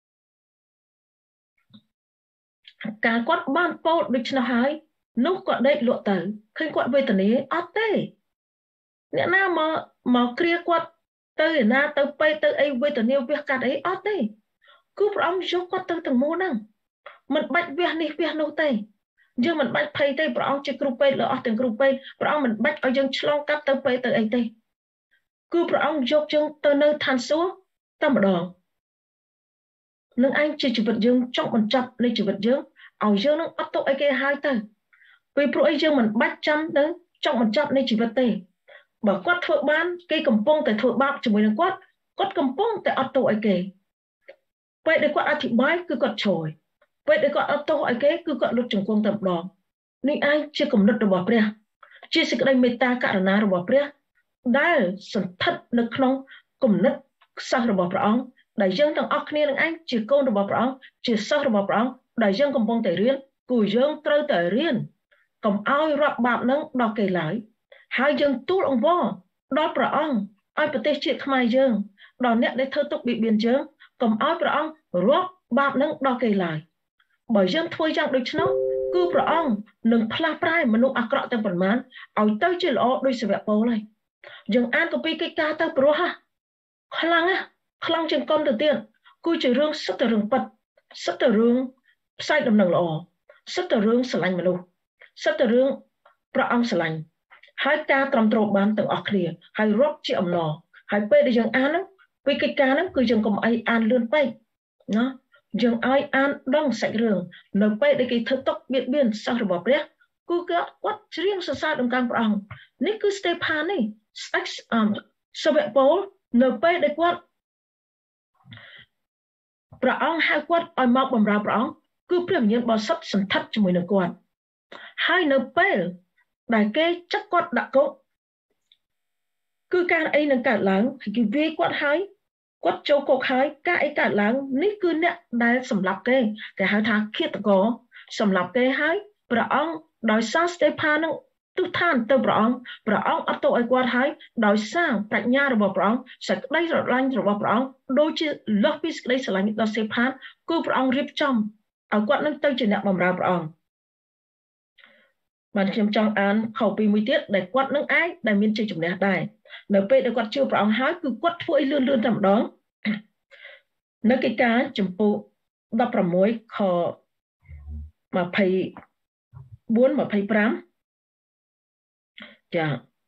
ការគាត់បានពោលដូច្នោះហើយនោះគាត់ដេកលក់ទៅឃើញគាត់វេទនាអត់ទេអ្នកណាមកគ្រាគាត់ទៅឯណាទៅពេទ្យទៅអីវេទនាវះកាត់អីអត់ទេគឺព្រះអង្គយកគាត់ទៅទាំងមូលហ្នឹងមិនបាច់វះនេះវះនោះទេយើងមិនបាច់ភ័យទេព្រះអង្គជាគ្រូពេទ្យលើអស់ទាំងគ្រូពេទ្យព្រះអង្គមិនបាច់ឲ្យយើងឆ្លងកាត់ទៅពេទ្យទៅអីទេគឺព្រះអង្គយកយើងទៅនៅឋានសួគ៌តែម្ដងនឹងឯងជាជីវិតយើងចង់បញ្ចប់នៃជីវិតយើងឲ្យយើងនឹងអត់ទុកអីគេហើយទៅពេលព្រោះអីយើងមិនបាច់ចាំទៅចង់បញ្ចប់នៃជីវិតទេបើគាត់ធ្វើបានគេកំពុងតែធ្វើបាបជាមួយនឹងគាត់កំពុងតែអត់ទោសអីគេពេលដែលគាត់អធិប្បាយគឺគាត់ជ្រោយពេលដែលគាត់អត់ទោសអីគេគឺគាត់លុតជង្គង់តែម្ដងនេះឯងជាគំនិតរបស់ព្រះជាសេចក្តីមេត្តាករុណារបស់ព្រះដែលសន្ធិដ្ឋនៅក្នុងគំនិតសិស្សរបស់ព្រះអង្គដែលយើងទាំងអស់គ្នានឹងឯងជាកូនរបស់ព្រះអង្គជាសិស្សរបស់ព្រះអង្គដែលយើងកំពុងតែរៀនគឺយើងត្រូវតែរៀនកុំឲ្យរាប់បាបនឹងដល់គេឡើយហើយយើងទូលអង្វរដល់ព្រះអង្គឲ្យប្រទេសជាតិខ្មែរយើងដល់អ្នកដែលធ្វើទុកបៀតបៀនយើងកុំឲ្យព្រះអង្គរាប់បាបនឹងដល់គេឡើយបើយើងធ្វើយ៉ាងដូច្នោះគឺព្រះអង្គនឹងផ្លាស់ប្រែមនុស្សអាក្រក់ទាំងប៉ុន្មានឲ្យទៅជាល្អដោយសាវកពូលហើយយើងអានកាពីកិច្ចការទៅព្រោះខ្លាំងជាងកុំទៅទៀតគឺជារឿងសិតតែរឿងពិតសិតតែរឿងផ្សាយដំណឹងល្អសិតតែរឿងស្រឡាញ់មនុស្សសិតតែរឿងព្រះអង្គស្រឡាញ់ហើយការទ្រាំទ្របានទាំងអស់គ្នាហើយរាប់ជាអំណរហើយពេលដែលយើងអានហ្នឹងពីកិច្ចការហ្នឹងគឺយើងកុំអីអានលឿនពេកណាយើងឲ្យអានដឹងសាច់រឿងនៅពេលដែលគេធ្វើទុកបៀតបៀនសិស្សរបស់ព្រះគឺគាត់ច្រៀងសរសើរដំណើរព្រះអង្គនេះគឺស្តេផាននេះសាវកពូលនៅពេលដែលគាត់ព្រះអង្គហៅគាត់ឲ្យមកបម្រើព្រះអង្គគឺព្រះវិញ្ញាណបរិសុទ្ធសន្ធិដ្ឋជាមួយនឹងគាត់ហើយនៅពេលដែលគេចាត់គាត់ដាក់គុកគឺការអីនឹងកើតឡើងគេវាយគាត់ហើយគាត់ចូលគុកហើយការអីកើតឡើងនេះគឺអ្នកដែលសម្លាប់គេហៅថាឃាតករសម្លាប់គេហើយព្រះអង្គដោយសារស្តេផាននឹងទុឋានទៅព្រះអង្គអត់ទោសឲ្យគាត់ហើយដោយសារប្រាជ្ញារបស់ព្រះអង្គសេចក្តីស្រឡាញ់របស់ព្រះអង្គដូចជាលើសពីសេចក្តីស្រឡាញ់ដល់ស្តេផានគឺព្រះអង្គរៀបចំឲ្យគាត់នឹងទៅជាអ្នកបម្រើព្រះអង្គបានខ្ញុំចង់អានខពីមួយទៀតដែលគាត់នឹងឯងដែលមានជ័យជំនះដែរនៅពេលដែលគាត់ជឿព្រះអង្គហើយគឺគាត់ធ្វើឲ្យលឿនតែម្ដងនៅកិច្ចការចំពោះ16ខ24 25ចា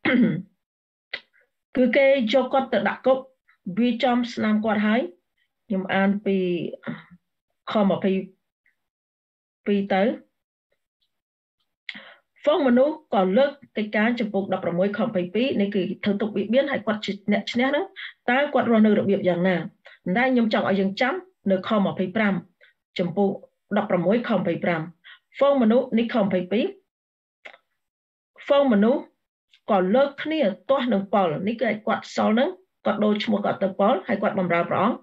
គឺគេយកគាត់ទៅដាក់គុកវាចំស្នាមគាត់ហើយខ្ញុំអានពីខ22ទៅហ្វុងមនុស្សក៏លើកកិច្ចការចំពោះ16ខ22នេះគឺធ្វើទុកបៀតបៀនហើយគាត់ជាអ្នកឈ្នះហ្នឹងតើគាត់រស់នៅរបៀបយ៉ាងណាតែខ្ញុំចង់ឲ្យយើងចាំនៅខ25ចំពោះ16ខ25ហ្វុងមនុស្សនេះខ22ហ្វុងមនុស្សក៏លើកគ្នាទាស់នឹងប៉ុលនេះគឺគាត់សល់ហ្នឹងគាត់ដូរឈ្មោះគាត់ទៅប៉ុលហើយគាត់បម្រើព្រះអង្គ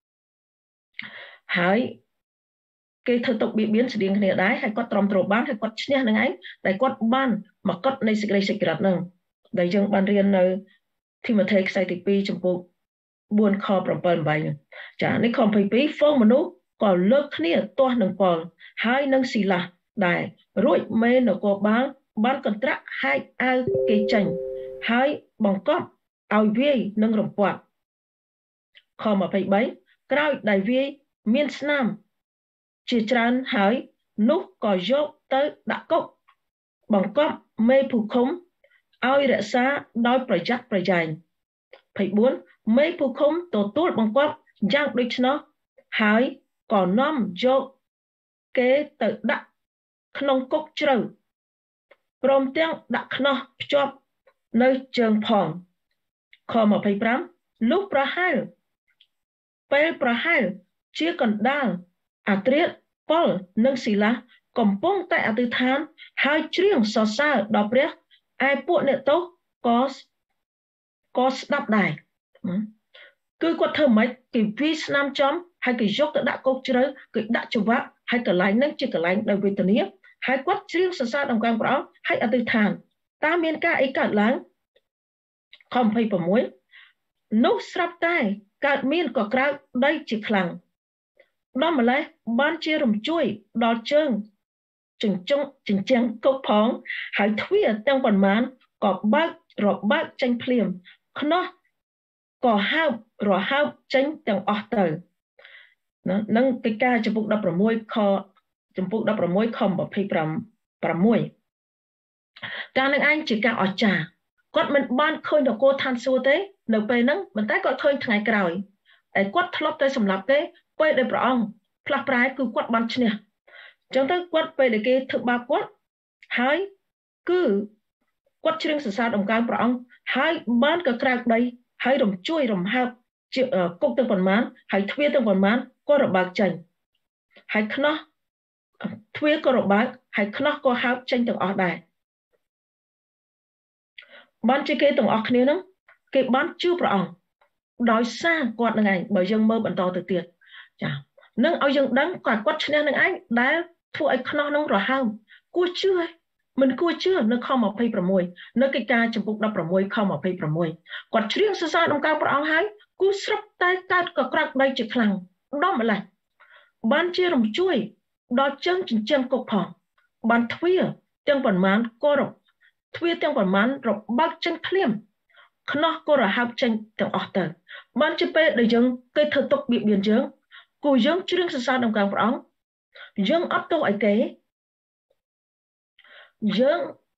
ហើយគេធ្វើទុកបៀតបៀនស្តៀងគ្នាដែរហើយគាត់ទ្រាំទ្របានហើយគាត់ឈ្នះនឹងឯងតែគាត់បានមកកត់នៃសេចក្តីសេចក្រិតហ្នឹងដែលយើងបានរៀននៅទីម៉ូថេខ្សែទី2ចំពោះ4ខ7 8ចានេះខ22ហ្វូងមនុស្សក៏លើកគ្នាទាស់នឹងប៉ុលហើយនឹងស៊ីឡាសដែររួចមេនគរបាលបានកន្ត្រាក់ហែកអាវគេចេញហើយបង្កប់ឲ្យវាយនឹងរំពាត់ខ23ក្រោយដែលវាយមានស្នាមជាច្រើនហើយនោះក៏យកទៅដាក់គុកបង្កប់មេភូខុមឲ្យរក្សាដោយប្រយ័ត្នប្រយែង24មេភូខុមទទួលបង្កប់យ៉ាងដូចនោះហើយក៏នាំយកគេទៅដាក់ក្នុងគុកជ្រៅព្រមទាំងដាក់ខ្នោះភ្ជាប់នៅជើងផងខ25លុះប្រហែលពេលប្រហែលជាកណ្ដាលអាត្រៀតប៉ុលនិងស៊ីឡាកំពុងតែអធិដ្ឋានហើយច្រៀងសរសើរដល់ព្រះឯពួកអ្នកទោសក៏ស្ដាប់ដែរគឺគាត់ធ្វើម៉េចគេវាយស្នាមចំហើយគេយកទៅដាក់គុកជ្រៅគេដាក់ច្បាប់ហើយកន្លែងហ្នឹងជាកន្លែងដោយវេទនាហើយគាត់ច្រៀងសរសើរដល់ព្រះអង្គហើយអធិដ្ឋានតើមានការអីកើតឡើងខ26នោះស្រាប់តែកើតមានក៏ក្រើកដីជាខ្លាំងដល់ម្លេះបានជារំជួយដល់ជើងចិញ្ចាំងគុកផងហើយទ្វារទាំងប៉ុន្មានក៏បើកចេញភ្លាមខ្នោះក៏ហើបរហើបចេញទាំងអស់ទៅនឹងកិច្ចការចំពុក16ខចំពុក16ខ26ការនឹងឯងជាការអស្ចារ្យគាត់មិនបានឃើញនគរឋានសួគ៌ទេនៅពេលហ្នឹងប៉ុន្តែគាត់ឃើញថ្ងៃក្រោយតែគាត់ធ្លាប់តែសម្លាប់គេពេលដែលព្រះអង្គផ្លាស់ប្រែគឺគាត់បានឈ្នះអញ្ចឹងទៅគាត់ពេលដែលគេធ្វើបាបគាត់ហើយគឺគាត់ច្រៀងសរសើរដំណើរព្រះអង្គហើយបានក៏ក្រើកដីហើយរំជួយរំហើបជាគុកទាំងប៉ុន្មានហើយទ្វារទាំងប៉ុន្មានក៏របើកចេញហើយខ្នោះទ្វារក៏របើកហើយខ្នោះក៏ហើបចេញទាំងអស់ដែរបានជាគេទាំងអស់គ្នាហ្នឹងគេបានជឿព្រះអង្គដោយសារគាត់នឹងឯងបើយើងមើលបន្តទៅទៀតចានឹងឲ្យយើងដឹងគាត់ឈ្នះនឹងឯងដែលធ្វើឲ្យខ្នោះនឹងរហើមគួរជឿមិនគួរជឿនៅខ26នៅកិច្ចការចំពុក16ខ26គាត់ច្រៀងសរសើរដំណើរព្រះអង្គហើយគូស្រាប់តែកើតក៏ក្រាក់ដីជាខ្លាំងដល់ម្លេះបានជារំជួយដល់ជើងចិញ្ចឹមគុកផងបានទ្វារទាំងប៉ុន្មានក៏ទ្វារទាំងប៉ុន្មានរបើកចេញភ្លាមខ្នោះក៏រហើបចេញទាំងអស់ទៅបានជាពេលដែលយើងគេធ្វើទុកបៀតបៀនយើងគូយើងច្រៀងសរសើរដំណើរព្រះអង្គយើងអត់ទោសអីទេយើង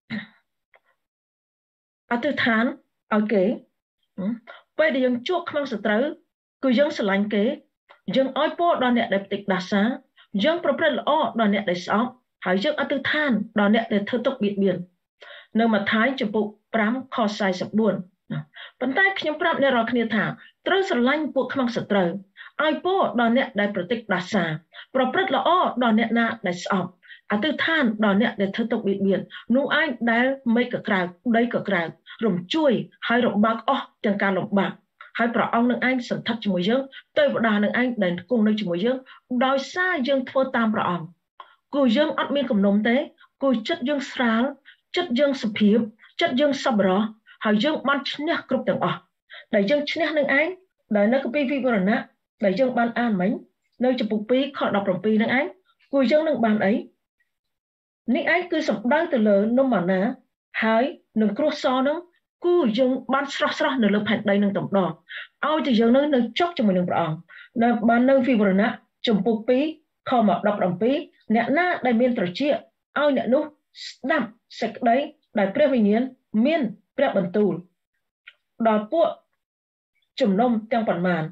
អធិដ្ឋានឲ្យគេពេលដែលយើងជួបក្នុងសត្រូវគឺយើងស្រឡាញ់គេយើងឲ្យពរដល់អ្នកដែលផ្ទិចដាសាយើងប្រព្រឹត្តល្អដល់អ្នកដែលស្អប់ហើយយើងអធិដ្ឋានដល់អ្នកដែលធ្វើទុកបៀតបៀននៅម៉ាថាយចំពុក5ខ44ប៉ុន្តែខ្ញុំប្រាប់អ្នករាល់គ្នាថាត្រូវស្រឡាញ់ពួកក្នុងសត្រូវឲ្យពរដល់អ្នកដែលប្រតិចដាសាប្រព្រឹត្តល្អដល់អ្នកណាដែលស្អប់អធិដ្ឋានដល់អ្នកដែលធ្វើទុកបៀតបៀននោះឯងដែលមេឃក៏ក្រើកដីក៏ក្រើករំជួយហើយរំបើកអស់ទាំងការលំបាកហើយព្រះអង្គនឹងឯងសន្ធិដ្ឋជាមួយយើងទេវតានឹងឯងដែលគង់នៅជាមួយយើងដោយសារយើងធ្វើតាមព្រះអង្គគូយើងអត់មានគំនុំទេគូចិត្តយើងស្រាលចិត្តយើងសុភាពចិត្តយើងសប្បុរសហើយយើងបានឈ្នះគ្រប់ទាំងអស់ដែលយើងឈ្នះនឹងឯងដែលនៅគម្ពីរវិវរណៈដែលយើងបានអានមិញនៅចំពុក2ខ17នឹងឯងគូយើងនឹងបានអីនេះឯងគឺសំដៅទៅលើនំម៉ាណាហើយនឹងគ្រោះសនឹងគូយើងបានស្រស់នៅលើផែនដីនឹងតំដងឲ្យតែយើងនៅចុកជាមួយនឹងព្រះអង្គនៅបាននៅវិវរណៈចំពុក2ខ17អ្នកណាដែលមានត្រចៀកឲ្យអ្នកនោះស្ដាប់សេចក្តីដែលព្រះវិញ្ញាណមានព្រះបន្ទូលដល់ពួកជំនុំទាំងប៉ុន្មាន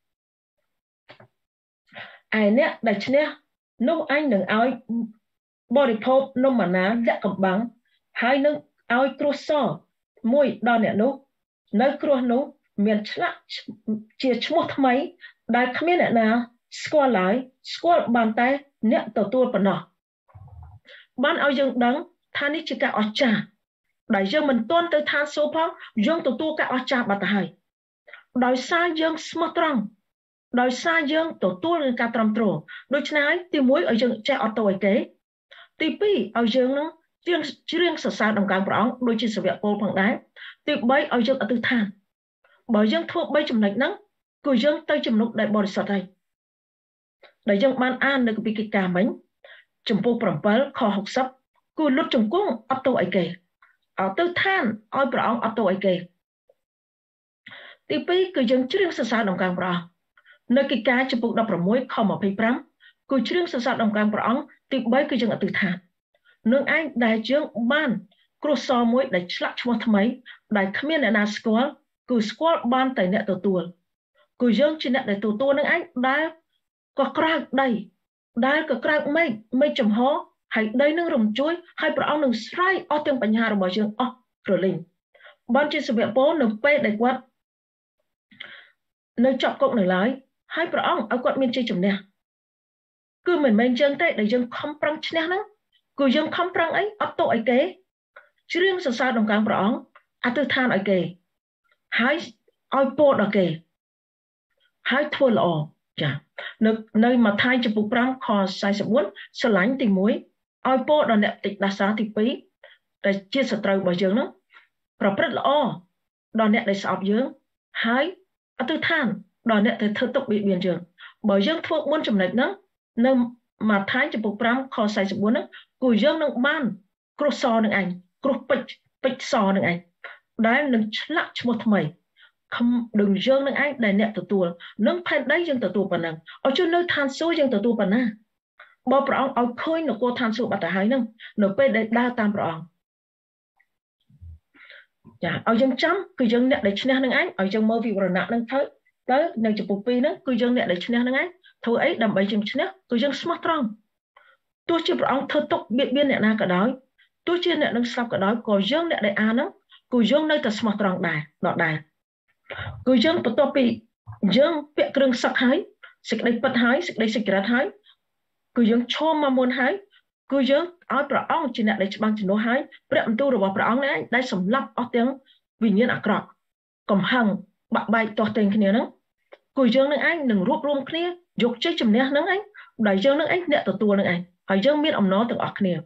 ឯអ្នកដែលឈ្នះនោះអញនឹងឲ្យបរិភោគនំម៉ាណាលាក់កំបាំងហើយនឹងឲ្យគ្រោះសមួយដល់អ្នកនោះនៅគ្រោះនោះមានឆ្លាក់ជាឈ្មោះថ្មីដែលគ្មានអ្នកណាស្គាល់ឡើយស្គាល់បានតែអ្នកទទួលប៉ុណ្ណោះបានឲ្យយើងដឹងថានេះជាការអស្ចារ្យដែលយើងមិនទាន់ទៅឋានសួគ៌ផងយើងទទួលការអស្ចារ្យបាត់ទៅហើយដោយសារយើងស្មោះត្រង់ដោយសារយើងទទួលនឹងការត្រឹមត្រូវដូច្នេះទី1ឲ្យយើងចេះអត់ទោសឲ្យគេទី2ឲ្យយើងនឹងច្រៀងសរសើរដំណើរព្រះអង្គដូចជាសាវកពលផងដែរទី3ឲ្យយើងអធិដ្ឋានបើយើងធ្វើ3ចំណុចហ្នឹងគឺយើងទៅជំនុំដែលបរិសុទ្ធហើយដែលយើងបានអាននៅគម្ពីរកិច្ចការមិញចំពោះ7ខ60គឺលុតជង្គង់អត់ទោសអីគេអត់ទៅឋានឲ្យព្រះអង្គអត់ទោសអីគេទី2គឺយើងច្រៀងសរសើរដំណើរព្រះអង្គនៅកិច្ចការចំពោះ16ខ25គឺច្រៀងសរសើរដំណើរព្រះអង្គទី3គឺយើងអធិដ្ឋាន nương anh đại dương ban cua so mối đại chặt cho thay đại khmer nè na squall cứ squall ban tại nè tuột cứ dương chỉ nè đại tuột nương anh đại có crack đây đại có crack mấy chấm hó hay đây nương rồng chuối hay bảo ông nương strike ở tiếng bánh hà rồi bảo dương rồi linh ban chỉ sự việc bố nương pe đại quát nơi chọc cộng nương lái hay bảo ông ở quát miền tây chấm nè cứ mình chân tay để dương không prang nè nè cứ dương không prang ấy ở tội kế chứ riêng sao đồng càng bảo ông tư than ở kế hãy oi po ở kế hãy thua lọ chả nơi mà thay cho bục ram kho sai sập muốn sờ lánh tình muối oi po đòn đẹp tịch đa sáng thì phí để chia sẻ trâu bảo dương đó rồi rất lọ đòn đẹp để sọp dương hãy tư than đòn đẹp để thơ tục bị biển trường bởi dương thuốc muốn chấm lệch đó nơi mà thay cho bục ram kho sai sập muốn đó cùi dương nâng ban cột so nâng ảnh cột bịch so nâng ảnh đấy nâng lắc một mày không đừng dương nâng anh đại nẹt tụi nâng phèn đấy dương tụi bản năng ở chỗ nơi than số dương tụi bản năng bao bảo ông khơi nó cô than số bát hai nâng nó pe đại đa tam bảo dạ ở dương chấm cứ dương nẹt để chén nâng anh ở trong mơ vì bản năng nâng thấy tới nơi chụp bút pi nâng cứ dương nẹt để chén nâng anh thôi ấy đầm bấy dương chén cứ dương smart strong tôi chỉ bảo ông thơ tục biên biên nẹt na cả đói tôi chỉ nẹt nâng sắp cả đói còn dương nẹt để a nâng cứ dương nơi ta smart strong đài đọt đài cứ dương bắt đầu bị dương bị kêu sắc hái, xịt đây bật hái, xịt đây xịt rát hái, cứ dương cho mà muốn hái, cứ dương áo bảo ông chỉ nè để bằng chỉ nô hái, bẹt tu rồi bảo ông nàyได้สำลักở tiếng vì nhiên ác rọ, cầm hằng bạc bay to tiền kia nữa, cứ dương nước anh đừng rút rôm kia, dục chơi chùm nè nước anh, đẩy dương nước anh nè tua nước anh, hỏi dương biết ông nó từ ác kia,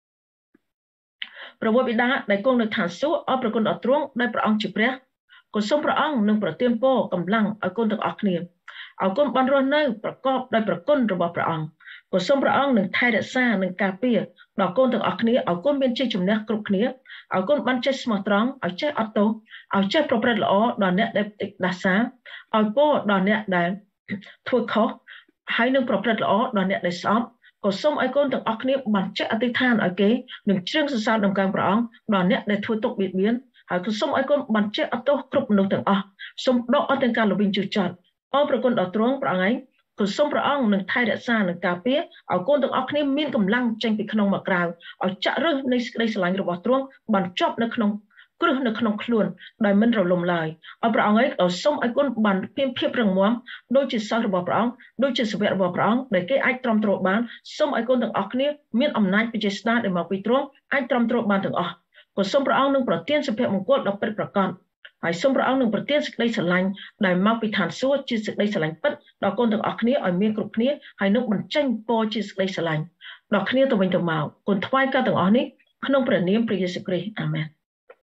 rồi bị đá đại con được thản số, ở rồi con ở truông, đại bảo ông chụp rẽ còn sốngประองនឹងប្រទានពរកម្លាំងឲ្យកូនទាំងអស់គ្នាឲ្យកូនបានរស់នៅប្រកបដោយព្រះគុណរបស់ព្រះអង្គក៏សូមព្រះអង្គនឹងថែរក្សានិងការពារដល់កូនទាំងអស់គ្នាឲ្យកូនមានជ័យជំនះគ្រប់គ្នាឲ្យកូនបានចេះស្មោះត្រង់ឲ្យចេះអត់ទោសឲ្យចេះប្រព្រឹត្តល្អដល់អ្នកដែលដាសាឲ្យពរដល់អ្នកដែលធ្វើខុសហើយនឹងប្រព្រឹត្តល្អដល់អ្នកដែលស្អប់ក៏សូមឲ្យកូនទាំងអស់គ្នាបានចេះអធិដ្ឋានឲ្យគេនឹងជ្រៀងសរសើរដំណើរព្រះអង្គដល់អ្នកដែលធ្វើទុកបៀតបៀនហើយក៏សូមឲ្យកូនបានចេះអត់ទោសគ្រប់មនុស្សទាំងអស់សូមដកអត់ទាំងការលវិញជឿចាត់អរប្រគុណដល់ទ្រង់ព្រះអង្គឯងក៏សូមព្រះអង្គនឹងថែរក្សានិងការពារឲ្យកូនទាំងអស់គ្នាមានកម្លាំងចេញពីក្នុងមកក្រៅឲ្យចាក់រឹសនៃសេចក្តីស្រឡាញ់របស់ទ្រង់បានចប់នៅក្នុងគ្រឹះនៅក្នុងខ្លួនដោយមិនរលំឡើយអរព្រះអង្គឯងក៏សូមឲ្យកូនបានមានភាពរឹងមាំដូចជាសិស្សរបស់ព្រះអង្គដូចជាសាវករបស់ព្រះអង្គដែលគេអាចទ្រាំទ្របានសូមឲ្យកូនទាំងអស់គ្នាមានអំណាចវិជ្ជាស្ដារដែលមកពីទ្រង់អាចទ្រាំទ្របានទាំងអស់ក៏សូមព្រះអង្គនឹងប្រទានសុភមង្គលដល់ពិតប្រាកដហើយសូមព្រះអង្គនឹងប្រទានសេចក្តីស្រឡាញ់ដែលមកពីឋានសួគ៌ជាសេចក្តីស្រឡាញ់ពិតដល់កូនទាំងអស់គ្នាឲ្យមានគ្រប់គ្នាហើយនឹងបញ្ចេញពរជាសេចក្តីស្រឡាញ់ដល់គ្នាទៅវិញទៅមកគុណថ្វាយការទាំងអស់នេះក្នុងព្រះនាមព្រះយេស៊ូវគ្រីស្ទអាមែន